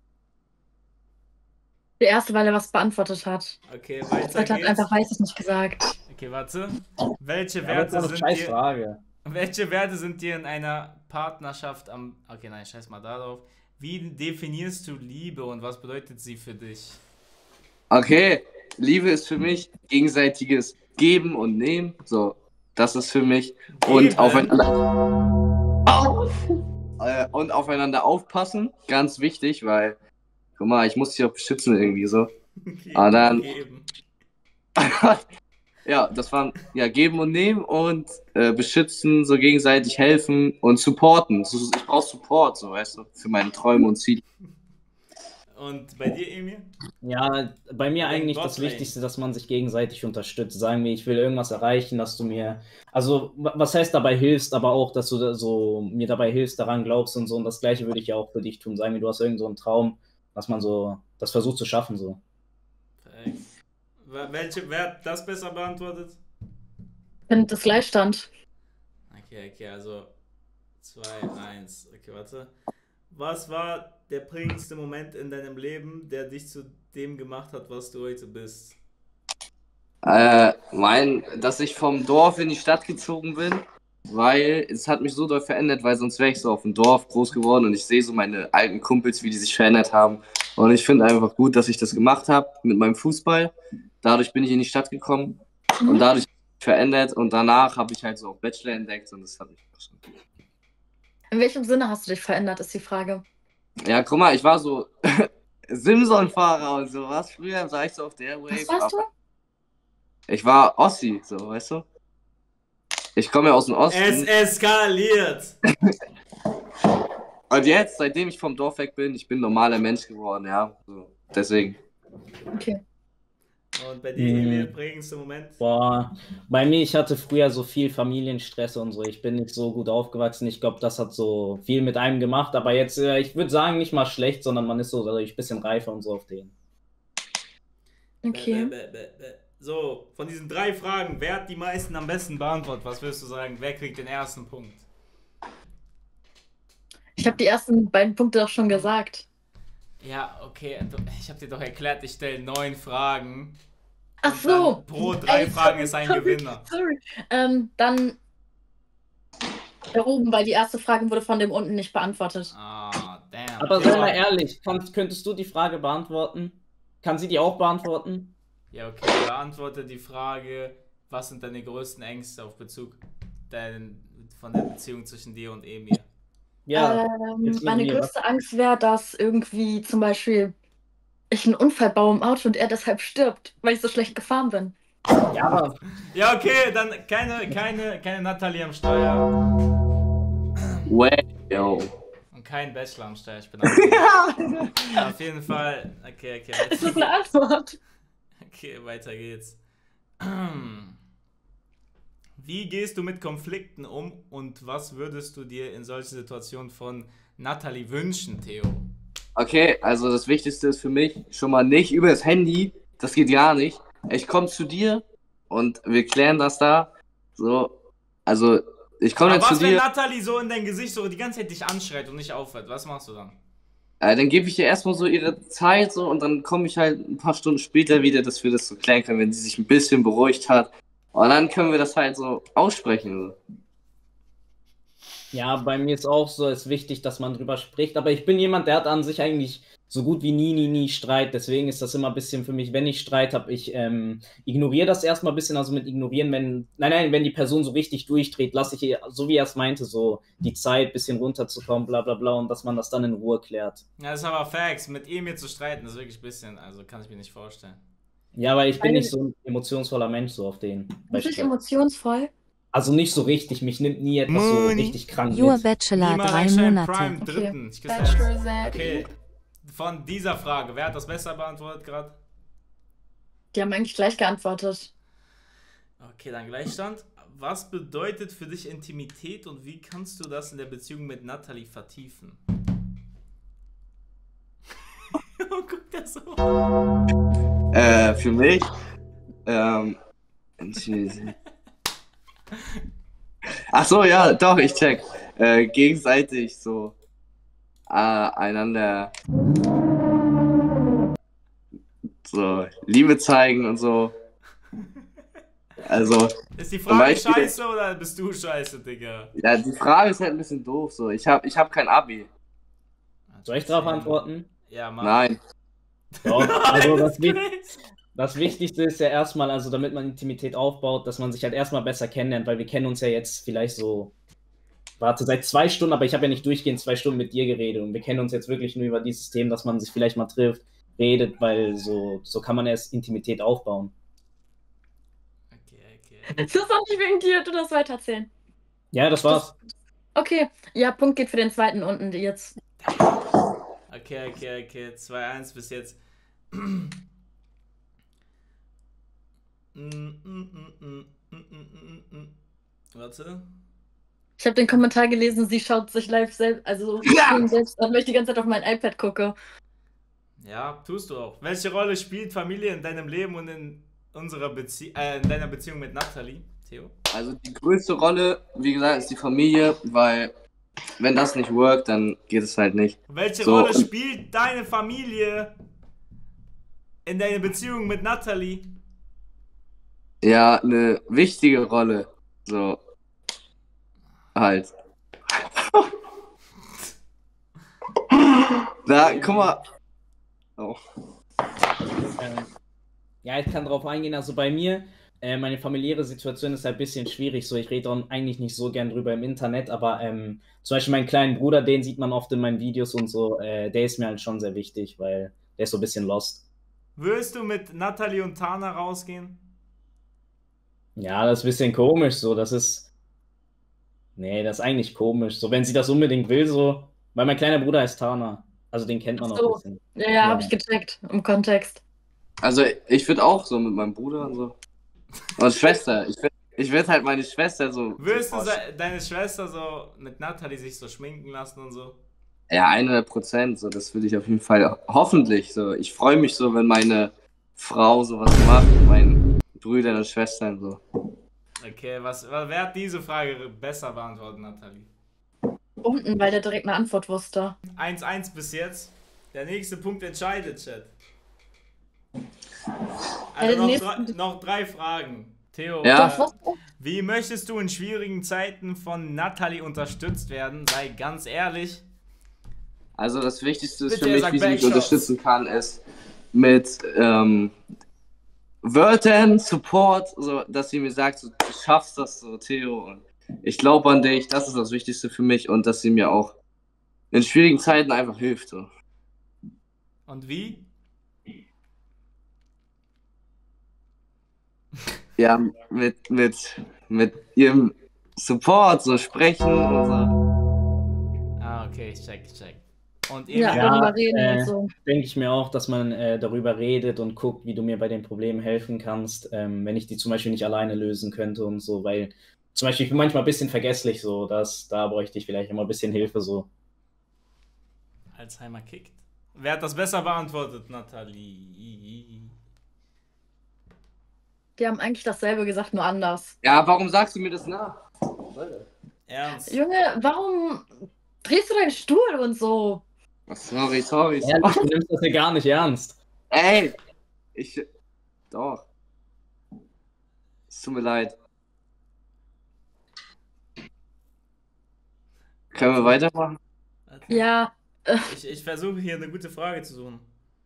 [SPEAKER 5] Der erste, weil er was beantwortet hat.
[SPEAKER 3] Okay,
[SPEAKER 5] Der
[SPEAKER 3] weiter
[SPEAKER 5] zweite hat
[SPEAKER 3] geht's.
[SPEAKER 5] einfach weiß ich nicht gesagt.
[SPEAKER 3] Okay, warte. Welche
[SPEAKER 4] Ja,
[SPEAKER 3] Werte
[SPEAKER 4] das ist
[SPEAKER 3] sind
[SPEAKER 4] eine scheiß
[SPEAKER 3] dir,
[SPEAKER 4] Frage.
[SPEAKER 3] welche Werte sind dir in einer Partnerschaft am, okay, nein, scheiß mal darauf. Wie definierst du Liebe und was bedeutet sie für dich?
[SPEAKER 9] Okay, Liebe ist für mich gegenseitiges Geben und Nehmen. So, das ist für mich. Und
[SPEAKER 3] Geben?
[SPEAKER 9] aufeinander. Au! Äh, und aufeinander aufpassen. Ganz wichtig, weil, guck mal, ich muss dich auch beschützen irgendwie so.
[SPEAKER 3] Geben,
[SPEAKER 9] Aber dann.
[SPEAKER 3] geben.
[SPEAKER 9] Ja, das waren ja Geben und Nehmen und äh, beschützen, so gegenseitig helfen und supporten. So, ich brauche Support, so weißt du, für meine Träume und Ziele.
[SPEAKER 3] Und bei dir, Emil?
[SPEAKER 4] Ja, bei mir
[SPEAKER 3] Ja,
[SPEAKER 4] eigentlich
[SPEAKER 3] Gott,
[SPEAKER 4] das
[SPEAKER 3] ey.
[SPEAKER 4] Wichtigste, dass man sich gegenseitig unterstützt. Sagen wir, ich will irgendwas erreichen, dass du mir, also wa- was heißt dabei hilfst, aber auch, dass du da so mir dabei hilfst, daran glaubst und so. Und das Gleiche würde ich ja auch für dich tun. Sagen wir, du hast irgend so einen Traum, dass man so das versucht zu schaffen, so.
[SPEAKER 3] Perfekt. Wel- Welche, wer hat das besser beantwortet?
[SPEAKER 5] Ich finde das Gleichstand.
[SPEAKER 3] Okay, okay, also zwei, eins. Okay, warte. Was war der prägendste Moment in deinem Leben, der dich zu dem gemacht hat, was du heute bist?
[SPEAKER 9] Äh, mein, dass ich vom Dorf in die Stadt gezogen bin, weil es hat mich so doll verändert, weil sonst wäre ich so auf dem Dorf groß geworden und ich sehe so meine alten Kumpels, wie die sich verändert haben. Und ich finde einfach gut, dass ich das gemacht habe mit meinem Fußball. Dadurch bin ich in die Stadt gekommen und dadurch verändert und danach habe ich halt so auch Bachelor entdeckt und das hat mich auch schon.
[SPEAKER 5] In welchem Sinne hast du dich verändert, ist die Frage.
[SPEAKER 9] Ja, guck mal, ich war so Simson-Fahrer und sowas. Früher war ich so auf der Wave.
[SPEAKER 5] Was warst du?
[SPEAKER 9] Ich war Ossi, so, weißt du? ich komme ja aus dem Osten.
[SPEAKER 3] Es eskaliert.
[SPEAKER 9] Und jetzt, seitdem ich vom Dorf weg bin, ich bin ein normaler Mensch geworden, ja. So, deswegen.
[SPEAKER 5] Okay.
[SPEAKER 3] Und bei dir,
[SPEAKER 4] Mhm.
[SPEAKER 3] Emil, prägendste Moment?
[SPEAKER 4] Boah, bei mir, ich hatte früher so viel Familienstress und so. Ich bin nicht so gut aufgewachsen. Ich glaube, das hat so viel mit einem gemacht. Aber jetzt, äh, ich würde sagen, nicht mal schlecht, sondern man ist so dadurch ein bisschen reifer und so auf den.
[SPEAKER 5] Okay.
[SPEAKER 3] Bäh, bäh, bäh, bäh. So, von diesen drei Fragen, wer hat die meisten am besten beantwortet? Was würdest du sagen? Wer kriegt den ersten Punkt?
[SPEAKER 5] Ich habe die ersten beiden Punkte doch schon gesagt.
[SPEAKER 3] Ja, okay, ich habe dir doch erklärt, ich stelle neun Fragen.
[SPEAKER 5] Ach
[SPEAKER 3] Und
[SPEAKER 5] so.
[SPEAKER 3] dann pro drei
[SPEAKER 5] Ey,
[SPEAKER 3] Fragen
[SPEAKER 5] sorry,
[SPEAKER 3] ist ein
[SPEAKER 5] sorry,
[SPEAKER 3] Gewinner.
[SPEAKER 5] Sorry. Ähm, dann da oben, weil die erste Frage wurde von dem unten nicht beantwortet.
[SPEAKER 3] Ah, damn.
[SPEAKER 4] Aber sei mal ehrlich, kannst, könntest du die Frage beantworten? Kann sie die auch beantworten?
[SPEAKER 3] Ja, okay, beantworte die Frage, was sind deine größten Ängste auf Bezug dein, von der Beziehung zwischen dir und Emil?
[SPEAKER 4] Ja,
[SPEAKER 5] ähm,
[SPEAKER 4] jetzt mit
[SPEAKER 5] meine
[SPEAKER 4] mir,
[SPEAKER 5] größte Angst wäre, dass irgendwie zum Beispiel ich einen Unfall baue im Auto und er deshalb stirbt, weil ich so schlecht gefahren bin.
[SPEAKER 4] Ja, aber
[SPEAKER 3] Ja, okay, dann keine, keine, keine Natalie am Steuer
[SPEAKER 9] Way, yo.
[SPEAKER 3] und kein Bachelor am Steuer. Ich bin auch auf jeden Fall. Okay, okay,
[SPEAKER 5] Das ist
[SPEAKER 3] weiter,
[SPEAKER 5] eine Antwort.
[SPEAKER 3] okay, weiter geht's. Wie gehst du mit Konflikten um und was würdest du dir in solchen Situationen von Natalie wünschen, Theo?
[SPEAKER 9] Okay, also das Wichtigste ist für mich schon mal nicht über das Handy. Das geht gar nicht. Ich komme zu dir und wir klären das da. So, also ich komme
[SPEAKER 3] Aber
[SPEAKER 9] jetzt zu
[SPEAKER 3] was, wenn
[SPEAKER 9] dir.
[SPEAKER 3] Natalie so in dein Gesicht so die ganze Zeit dich anschreit und nicht aufhört? Was machst du dann?
[SPEAKER 9] Äh, dann gebe ich ihr erstmal so ihre Zeit so und dann komme ich halt ein paar Stunden später wieder, dass wir das so klären können, wenn sie sich ein bisschen beruhigt hat. Und dann können wir das halt so aussprechen. So.
[SPEAKER 4] ja, bei mir ist auch so, es ist wichtig, dass man drüber spricht. Aber ich bin jemand, der hat an sich eigentlich so gut wie nie, nie, nie Streit. Deswegen ist das immer ein bisschen für mich, wenn ich Streit habe, ich ähm, ignoriere das erstmal ein bisschen. Also mit ignorieren, wenn, nein, nein, wenn die Person so richtig durchdreht, lasse ich ihr, so wie er es meinte, so die Zeit, ein bisschen runterzukommen, bla bla bla, und dass man das dann in Ruhe klärt.
[SPEAKER 3] Ja, das ist aber Facts. Mit Emil zu streiten ist wirklich ein bisschen, also kann ich mir nicht vorstellen.
[SPEAKER 4] Ja, weil ich bin
[SPEAKER 5] Eine-
[SPEAKER 4] nicht so ein emotionsvoller Mensch so auf den. bei
[SPEAKER 5] Wirklich
[SPEAKER 4] Streit.
[SPEAKER 5] emotionsvoll.
[SPEAKER 4] Also nicht so richtig, mich nimmt nie etwas so
[SPEAKER 3] Moon.
[SPEAKER 4] richtig krank
[SPEAKER 12] Your
[SPEAKER 4] mit.
[SPEAKER 12] Bachelor
[SPEAKER 3] Niemals
[SPEAKER 12] drei
[SPEAKER 3] Einstein
[SPEAKER 12] Monate.
[SPEAKER 3] Prime,
[SPEAKER 5] Okay.
[SPEAKER 3] dritten. Ich küsse
[SPEAKER 14] Bachelor
[SPEAKER 3] Herz.
[SPEAKER 14] Zaddy.
[SPEAKER 3] Okay. Von dieser Frage, wer hat das besser beantwortet gerade?
[SPEAKER 5] Die haben eigentlich gleich geantwortet.
[SPEAKER 3] Okay, dann Gleichstand. Was bedeutet für dich Intimität und wie kannst du das in der Beziehung mit Natalie vertiefen? Oh, guck das so.
[SPEAKER 9] Äh, für mich. Ähm. Ach so, ja, doch, ich check. Äh, gegenseitig so äh, einander so Liebe zeigen und so. Also,
[SPEAKER 3] Ist die
[SPEAKER 9] zum
[SPEAKER 3] Frage
[SPEAKER 9] Beispiel-
[SPEAKER 3] scheiße oder bist du scheiße, Digga?
[SPEAKER 9] ja, die Frage ist halt ein bisschen doof so. Ich hab, ich hab kein Abi.
[SPEAKER 4] Soll ich darauf antworten?
[SPEAKER 3] Ja, Mann.
[SPEAKER 9] Nein.
[SPEAKER 4] Doch, also
[SPEAKER 3] Nein,
[SPEAKER 4] das,
[SPEAKER 3] ist
[SPEAKER 4] Wich-
[SPEAKER 3] crazy.
[SPEAKER 4] das Wichtigste ist ja erstmal, also damit man Intimität aufbaut, dass man sich halt erstmal besser kennenlernt, weil wir kennen uns ja jetzt vielleicht so, warte, seit zwei Stunden, aber ich habe ja nicht durchgehend zwei Stunden mit dir geredet und wir kennen uns jetzt wirklich nur über dieses System, dass man sich vielleicht mal trifft, redet, weil so, so kann man erst Intimität aufbauen.
[SPEAKER 3] Okay, okay.
[SPEAKER 5] Das ist auch nicht wegen dir, du darfst weitererzählen.
[SPEAKER 4] Ja, das war's.
[SPEAKER 5] Okay, ja, Punkt geht für den zweiten unten jetzt.
[SPEAKER 3] Okay, okay, okay. zwei eins bis jetzt. Warte.
[SPEAKER 5] Ich habe den Kommentar gelesen, sie schaut sich live selbst, also
[SPEAKER 9] Ja!
[SPEAKER 5] selbst an, weil ich die ganze Zeit auf mein iPad gucke.
[SPEAKER 3] Ja, tust du auch. Welche Rolle spielt Familie in deinem Leben und in unserer Bezie äh, in deiner Beziehung mit Natalie, Theo?
[SPEAKER 9] Also die größte Rolle, wie gesagt, ist die Familie, weil wenn das nicht workt, dann geht es halt nicht.
[SPEAKER 3] Welche
[SPEAKER 9] So,
[SPEAKER 3] Rolle
[SPEAKER 9] und-
[SPEAKER 3] spielt deine Familie in deiner Beziehung mit Natalie?
[SPEAKER 9] Ja, eine wichtige Rolle. So. Halt. Da, guck mal. Oh.
[SPEAKER 4] Ähm, ja, ich kann darauf eingehen. Also bei mir, äh, meine familiäre Situation ist halt ein bisschen schwierig. So, ich rede auch eigentlich nicht so gern drüber im Internet, aber ähm, zum Beispiel meinen kleinen Bruder, den sieht man oft in meinen Videos und so. Äh, der ist mir halt schon sehr wichtig, weil der ist so ein bisschen lost.
[SPEAKER 3] Würdest du mit Natalie und Tana rausgehen?
[SPEAKER 4] Ja, das ist ein bisschen komisch. So, das ist Nee, das ist eigentlich komisch. So, wenn sie das unbedingt will, so. Weil mein kleiner Bruder heißt Tana. Also den kennt man
[SPEAKER 5] Ach
[SPEAKER 4] auch ein
[SPEAKER 5] so.
[SPEAKER 4] bisschen.
[SPEAKER 5] Ja, ja,
[SPEAKER 4] Ja.
[SPEAKER 5] habe ich gecheckt. Im Kontext.
[SPEAKER 9] Also ich würde auch so mit meinem Bruder und so. Und Schwester. Ich würde ich würd halt meine Schwester so.
[SPEAKER 3] Würdest du
[SPEAKER 9] so
[SPEAKER 3] se- deine Schwester so mit Natalie sich so schminken lassen und so?
[SPEAKER 9] Ja, hundert Prozent. So, das würde ich auf jeden Fall. Hoffentlich. So. Ich freue mich so, wenn meine Frau sowas macht. Mit meinen Brüdern und Schwestern so.
[SPEAKER 3] Okay, was, was, wer hat diese Frage besser beantwortet, Natalie?
[SPEAKER 5] Unten, weil der direkt eine Antwort wusste.
[SPEAKER 3] eins eins bis jetzt. Der nächste Punkt entscheidet, Chat.
[SPEAKER 5] Ja,
[SPEAKER 3] Also
[SPEAKER 5] den
[SPEAKER 3] noch,
[SPEAKER 5] nächsten-
[SPEAKER 3] drei, noch drei Fragen. Theo,
[SPEAKER 9] Ja.
[SPEAKER 3] äh, wie möchtest du in schwierigen Zeiten von Natalie unterstützt werden? Sei ganz ehrlich.
[SPEAKER 9] Also das Wichtigste ist
[SPEAKER 3] Bitte,
[SPEAKER 9] für mich,
[SPEAKER 3] sag
[SPEAKER 9] wie sie mich
[SPEAKER 3] Backshots.
[SPEAKER 9] unterstützen kann, ist mit ähm, Wörtern, Support, so, dass sie mir sagt, so, du schaffst das so, Theo. Und ich glaube an dich, das ist das Wichtigste für mich und dass sie mir auch in schwierigen Zeiten einfach hilft. So.
[SPEAKER 3] Und wie?
[SPEAKER 9] Ja, mit, mit, mit ihrem Support, so sprechen und so.
[SPEAKER 3] Ah, okay, ich check, ich check. Und
[SPEAKER 5] Ja,
[SPEAKER 3] Emil?
[SPEAKER 5] darüber reden
[SPEAKER 4] äh,
[SPEAKER 5] und so.
[SPEAKER 4] denke ich mir auch, dass man äh, darüber redet und guckt, wie du mir bei den Problemen helfen kannst, ähm, wenn ich die zum Beispiel nicht alleine lösen könnte und so, weil zum Beispiel ich bin manchmal ein bisschen vergesslich so, dass da bräuchte ich vielleicht immer ein bisschen Hilfe so.
[SPEAKER 3] Alzheimer kickt. Wer hat das besser beantwortet, Natalie?
[SPEAKER 5] Die haben eigentlich dasselbe gesagt, nur anders.
[SPEAKER 9] Ja, warum sagst du mir das nach?
[SPEAKER 3] Ernst?
[SPEAKER 5] Junge, warum drehst du deinen Stuhl und so?
[SPEAKER 9] Sorry, sorry. sorry.
[SPEAKER 4] Ehrlich, du nimmst das ja gar nicht ernst.
[SPEAKER 9] Ey, ich. Doch. Es tut mir leid. Können wir weitermachen?
[SPEAKER 5] Ja,
[SPEAKER 3] Ich, ich versuche hier eine gute Frage zu suchen.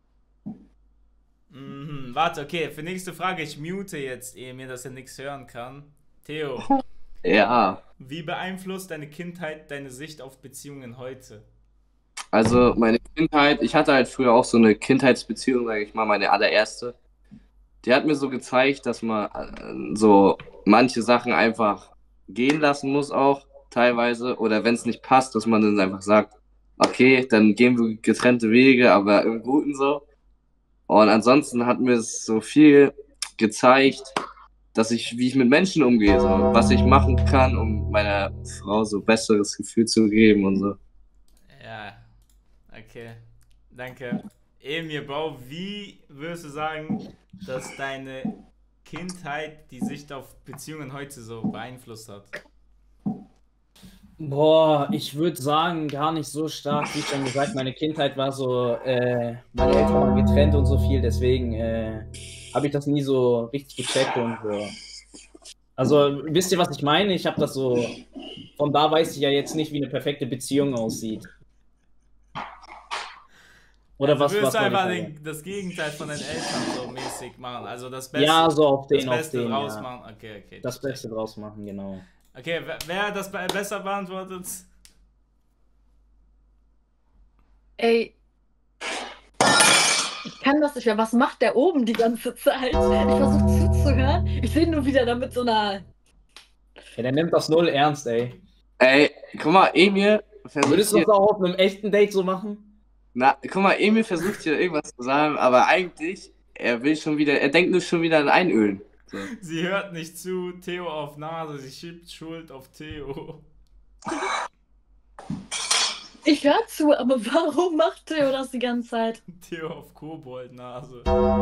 [SPEAKER 3] Mhm, warte, okay, für nächste Frage, ich mute jetzt, ehe mir das ja nichts hören kann. Theo,
[SPEAKER 9] Ja.
[SPEAKER 3] wie beeinflusst deine Kindheit deine Sicht auf Beziehungen heute?
[SPEAKER 9] Also meine Kindheit, ich hatte halt früher auch so eine Kindheitsbeziehung, sage ich mal, meine allererste. Die hat mir so gezeigt, dass man äh, so manche Sachen einfach gehen lassen muss auch teilweise. Oder wenn es nicht passt, dass man dann einfach sagt, okay, dann gehen wir getrennte Wege, aber im Guten so. Und ansonsten hat mir es so viel gezeigt, dass ich, wie ich mit Menschen umgehe, so, was ich machen kann, um meiner Frau so besseres Gefühl zu geben und so.
[SPEAKER 3] Ja, okay, danke. Emil, Bro, wie würdest du sagen, dass deine Kindheit die Sicht auf Beziehungen heute so beeinflusst hat?
[SPEAKER 4] Boah, ich würde sagen, gar nicht so stark, wie schon gesagt, meine Kindheit war so, äh, meine Eltern waren getrennt und so viel, deswegen äh, habe ich das nie so richtig gecheckt und so. Also, wisst ihr, was ich meine? Ich habe das so, von da weiß ich ja jetzt nicht, wie eine perfekte Beziehung aussieht. Oder
[SPEAKER 3] Also
[SPEAKER 4] was,
[SPEAKER 3] würdest
[SPEAKER 4] was
[SPEAKER 3] du
[SPEAKER 4] soll ich
[SPEAKER 3] einfach
[SPEAKER 4] sagen?
[SPEAKER 3] den, das Gegenteil von deinen Eltern so mäßig machen, also das Beste,
[SPEAKER 4] Ja, so auf den,
[SPEAKER 3] das
[SPEAKER 4] auf
[SPEAKER 3] Beste
[SPEAKER 4] den,
[SPEAKER 3] draus
[SPEAKER 4] ja.
[SPEAKER 3] machen. Okay, okay.
[SPEAKER 4] Das Beste draus machen, genau.
[SPEAKER 3] Okay, wer, wer hat das be besser beantwortet?
[SPEAKER 5] ey. Ich kann das nicht mehr. Was macht der oben die ganze Zeit? Ich versuche zuzuhören. Ich sehe nur wieder da mit so einer.
[SPEAKER 4] Ja, der nimmt das null ernst, ey.
[SPEAKER 9] Ey, guck mal, Emil versucht
[SPEAKER 4] Würdest du
[SPEAKER 9] hier,
[SPEAKER 4] das auch auf einem echten Date so machen?
[SPEAKER 9] na, guck mal, Emil versucht hier irgendwas zu sagen, aber eigentlich, er will schon wieder, er denkt nur schon wieder an Einölen. So.
[SPEAKER 3] Sie hört nicht zu, Theo auf Nase, sie schiebt Schuld auf Theo.
[SPEAKER 5] Ich höre zu, aber warum macht Theo das die ganze Zeit?
[SPEAKER 3] Theo auf Kobold-Nase.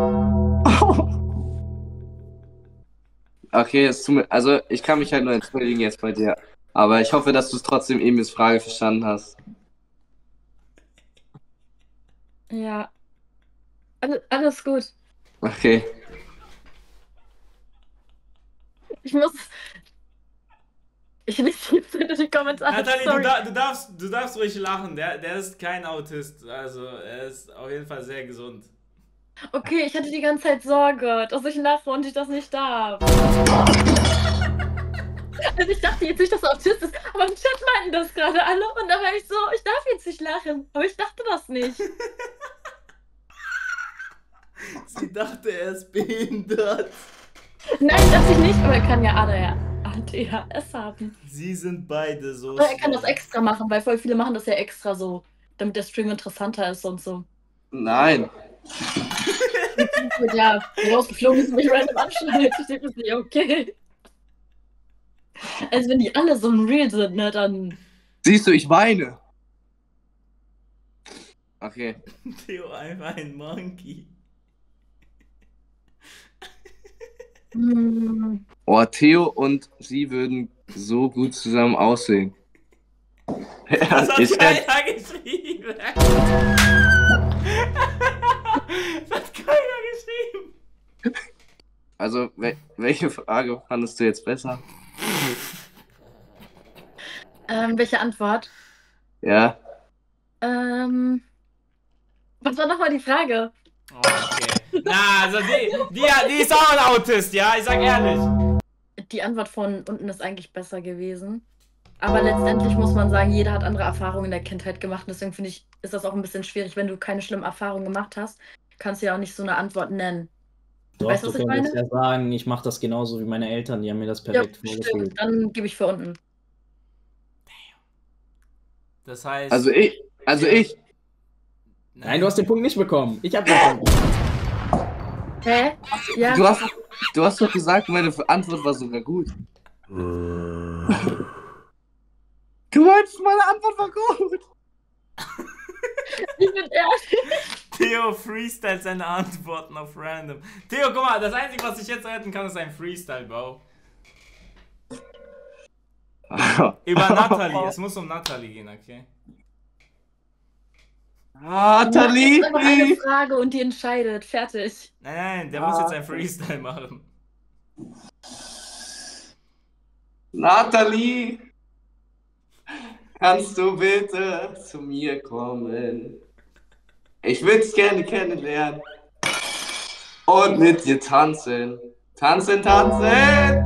[SPEAKER 9] Okay, es tut mir, also ich kann mich halt nur entschuldigen jetzt bei dir, aber ich hoffe, dass du es trotzdem Emils Frage verstanden hast.
[SPEAKER 5] Ja. Alles, alles gut.
[SPEAKER 9] Okay.
[SPEAKER 5] Ich muss. Ich lese jetzt wieder die Kommentare.
[SPEAKER 3] Nathalie, du,
[SPEAKER 5] Sorry.
[SPEAKER 3] da, du, darfst, du darfst ruhig lachen, der, der ist kein Autist, also er ist auf jeden Fall sehr gesund.
[SPEAKER 5] Okay, ich hatte die ganze Zeit Sorge, dass ich lache und ich das nicht darf. Also ich dachte jetzt nicht, dass er Autist ist, aber im Chat meinten das gerade alle und da war ich so, ich darf jetzt nicht lachen, aber ich dachte das nicht.
[SPEAKER 3] Sie dachte, er ist behindert.
[SPEAKER 5] Nein, dachte ich nicht, aber er kann ja A D H D H S haben.
[SPEAKER 3] Sie sind beide so.
[SPEAKER 5] Oder er kann das extra machen, weil voll viele machen das ja extra so, damit der Stream interessanter ist und so.
[SPEAKER 9] Nein.
[SPEAKER 5] Ja, rausgeflogen ist und mich random anschneidet. Ich denke, das ist nicht okay. Also wenn die alle so ein Real sind, ne, dann...
[SPEAKER 9] Siehst du, ich weine. Okay.
[SPEAKER 3] Theo, einfach ein Monkey.
[SPEAKER 5] Hm.
[SPEAKER 9] Oh, Theo und sie würden so gut zusammen aussehen.
[SPEAKER 3] Das hat
[SPEAKER 9] ich
[SPEAKER 3] keiner geschrieben. Das hat keiner geschrieben.
[SPEAKER 9] Also, wel welche Frage fandest du jetzt besser?
[SPEAKER 5] Ähm, welche Antwort?
[SPEAKER 9] Ja.
[SPEAKER 5] Ähm... Was war nochmal die Frage?
[SPEAKER 3] Okay. Na, also die, die, die ist auch ein Autist, ja? Ich sag ehrlich.
[SPEAKER 5] Die Antwort von unten ist eigentlich besser gewesen. Aber letztendlich muss man sagen, jeder hat andere Erfahrungen in der Kindheit gemacht. Deswegen finde ich, ist das auch ein bisschen schwierig. Wenn du keine schlimmen Erfahrungen gemacht hast, kannst du ja auch nicht so eine Antwort nennen.
[SPEAKER 4] Doch,
[SPEAKER 5] Weißt du,
[SPEAKER 4] du
[SPEAKER 5] was ich
[SPEAKER 4] könntest
[SPEAKER 5] meine?
[SPEAKER 4] ja sagen, ich mache das genauso wie meine Eltern, die haben mir das
[SPEAKER 5] Ja,
[SPEAKER 4] perfekt vorgespielt.
[SPEAKER 5] stimmt. Dann gebe ich für unten.
[SPEAKER 3] Das heißt...
[SPEAKER 9] Also ich, also ich.
[SPEAKER 4] Nein, du hast den Punkt nicht bekommen. Ich hab den Punkt.
[SPEAKER 5] Hä? Ja.
[SPEAKER 9] Du hast, du hast doch gesagt, meine Antwort war sogar gut. Du meinst, meine Antwort war gut.
[SPEAKER 5] Ich bin ehrlich.
[SPEAKER 3] Theo freestylt seine Antworten auf random. Theo, guck mal, das Einzige, was ich jetzt retten kann, ist ein Freestyle, Bro. Über Natalie. Es muss um Natalie gehen, okay?
[SPEAKER 9] Natalie!
[SPEAKER 5] Das ist einfach eine Frage und die entscheidet. Fertig.
[SPEAKER 3] Nein, nein, der muss jetzt ein Freestyle machen.
[SPEAKER 9] Natalie! Kannst du bitte zu mir kommen? Ich will's gerne kennenlernen. Und mit dir tanzen. Tanzen, tanzen!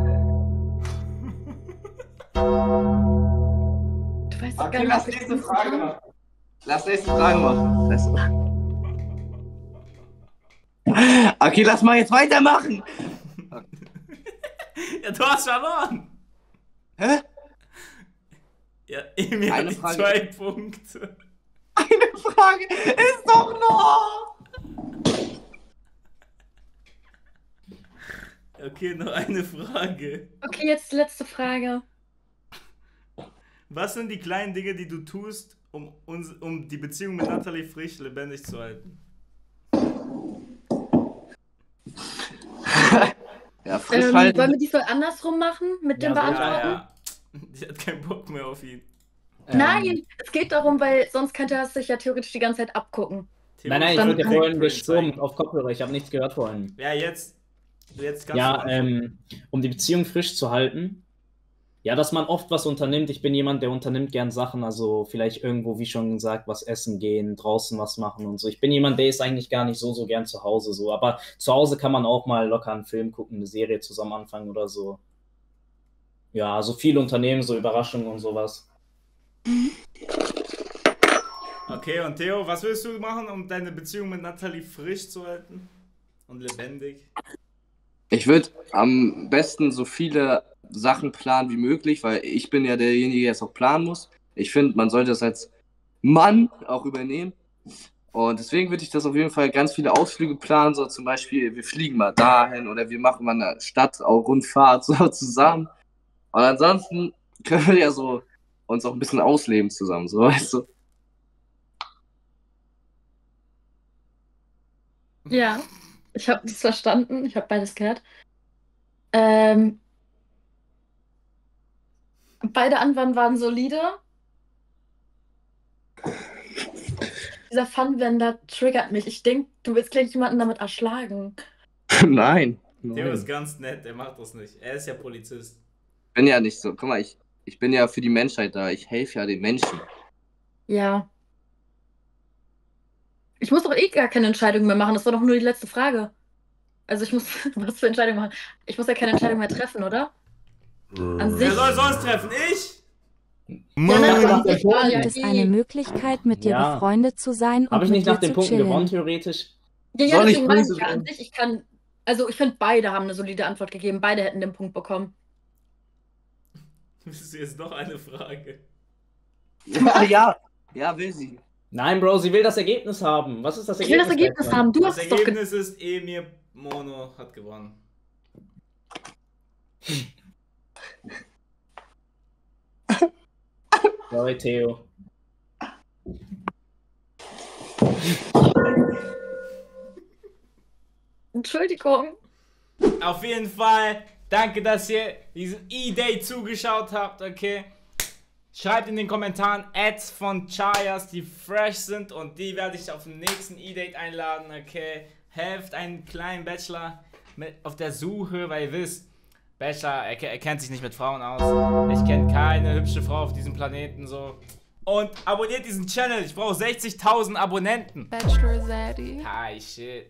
[SPEAKER 5] Du weißt
[SPEAKER 9] Okay,
[SPEAKER 5] gar nicht,
[SPEAKER 9] lass
[SPEAKER 5] ob ich
[SPEAKER 9] nächste
[SPEAKER 5] das
[SPEAKER 9] Frage
[SPEAKER 5] kann.
[SPEAKER 9] machen. Lass nächste Frage machen. Okay, lass mal jetzt weitermachen.
[SPEAKER 3] Ja, du hast verloren.
[SPEAKER 9] Hä?
[SPEAKER 3] Ja, Emil hat
[SPEAKER 9] Eine
[SPEAKER 3] die
[SPEAKER 9] Frage.
[SPEAKER 3] zwei Punkte.
[SPEAKER 9] Eine Frage ist doch noch.
[SPEAKER 3] Okay, noch eine Frage.
[SPEAKER 5] Okay, jetzt die letzte Frage.
[SPEAKER 3] Was sind die kleinen Dinge, die du tust, um, uns, um die Beziehung mit Natalie Frisch lebendig zu halten?
[SPEAKER 9] Ja, frisch
[SPEAKER 5] Ähm,
[SPEAKER 9] halten.
[SPEAKER 5] wollen wir diesmal andersrum machen mit dem
[SPEAKER 4] Ja,
[SPEAKER 5] Beantworten?
[SPEAKER 3] Ja, ja. Die hat keinen Bock mehr auf ihn.
[SPEAKER 4] Ähm,
[SPEAKER 5] Nein, es geht darum, weil sonst könnte er sich ja theoretisch die ganze Zeit abgucken.
[SPEAKER 4] Nein, nein, ich
[SPEAKER 5] Dann-
[SPEAKER 4] wurde ja vorhin gestummt auf Kopfhörer. Ich habe nichts gehört vorhin.
[SPEAKER 3] Ja, jetzt. Jetzt kannst
[SPEAKER 4] Ja,
[SPEAKER 3] du.
[SPEAKER 4] ähm, um die Beziehung frisch zu halten. Ja, dass man oft was unternimmt. Ich bin jemand, der unternimmt gern Sachen. Also vielleicht irgendwo, wie schon gesagt, was essen gehen, draußen was machen und so. Ich bin jemand, der ist eigentlich gar nicht so, so gern zu Hause so. Aber zu Hause kann man auch mal locker einen Film gucken, eine Serie zusammen anfangen oder so. Ja, so viel unternehmen, so Überraschungen und sowas.
[SPEAKER 3] Okay, und Theo, was willst du machen, um deine Beziehung mit Natalie frisch zu halten? Und lebendig?
[SPEAKER 9] Ich würde am besten so viele Sachen planen wie möglich, weil ich bin ja derjenige, der es auch planen muss. Ich finde, man sollte das als Mann auch übernehmen. Und deswegen würde ich das auf jeden Fall ganz viele Ausflüge planen, so zum Beispiel, wir fliegen mal dahin oder wir machen mal eine Stadt auch Rundfahrt so zusammen. Und ansonsten können wir ja so uns auch ein bisschen ausleben zusammen, so weißt du.
[SPEAKER 5] Ja, ich habe das verstanden. Ich habe beides gehört. Ähm, beide Antworten waren solide. Dieser Funwender triggert mich. Ich denke, du willst gleich jemanden damit erschlagen.
[SPEAKER 9] Nein.
[SPEAKER 3] Theo ist ganz nett, er macht das nicht. Er ist ja Polizist.
[SPEAKER 9] Ich bin ja nicht so, guck mal, ich, ich bin ja für die Menschheit da. Ich helfe ja den Menschen.
[SPEAKER 5] Ja. Ich muss doch eh gar keine Entscheidung mehr machen. Das war doch nur die letzte Frage. Also ich muss was für Entscheidung machen? Ich muss ja keine Entscheidung mehr treffen, oder? An sich.
[SPEAKER 3] Wer soll sonst treffen? Ich?
[SPEAKER 5] Ja, nein, aber an sich war ja
[SPEAKER 12] Gibt es
[SPEAKER 5] die-
[SPEAKER 12] eine Möglichkeit, mit dir
[SPEAKER 4] Ja.
[SPEAKER 12] befreundet zu sein und
[SPEAKER 4] Habe ich
[SPEAKER 12] mit
[SPEAKER 4] nicht nach
[SPEAKER 12] dir
[SPEAKER 4] den
[SPEAKER 12] zu
[SPEAKER 4] Punkten
[SPEAKER 12] chillen?
[SPEAKER 4] gewonnen, theoretisch?
[SPEAKER 5] Ja, ja,
[SPEAKER 9] Soll ich
[SPEAKER 5] deswegen meine ich
[SPEAKER 9] böse
[SPEAKER 5] ja an
[SPEAKER 9] werden?
[SPEAKER 5] sich, ich kann. Also ich finde, beide haben eine solide Antwort gegeben. Beide hätten den Punkt bekommen.
[SPEAKER 3] Das ist jetzt noch eine Frage.
[SPEAKER 14] Ja, ja, ja, will sie.
[SPEAKER 4] Nein, Bro, sie will das Ergebnis haben. Was ist das
[SPEAKER 5] Ich will
[SPEAKER 4] Ergebnis?
[SPEAKER 5] das Ergebnis haben. Du
[SPEAKER 3] Das
[SPEAKER 5] hast es doch ge-
[SPEAKER 3] Ergebnis ist, Emir Mono hat gewonnen.
[SPEAKER 4] Sorry, Theo.
[SPEAKER 5] Entschuldigung.
[SPEAKER 3] Auf jeden Fall, danke, dass ihr diesen E-Day zugeschaut habt, okay? Schreibt in den Kommentaren Ads von Chayas, die fresh sind und die werde ich auf den nächsten E-Date einladen, okay? Helft einen kleinen Bachelor mit auf der Suche, weil ihr wisst, Bachelor, er, er kennt sich nicht mit Frauen aus. Ich kenne keine hübsche Frau auf diesem Planeten so. Und abonniert diesen Channel, ich brauche sechzigtausend Abonnenten.
[SPEAKER 12] Bachelor Zaddy.
[SPEAKER 3] Hi, shit.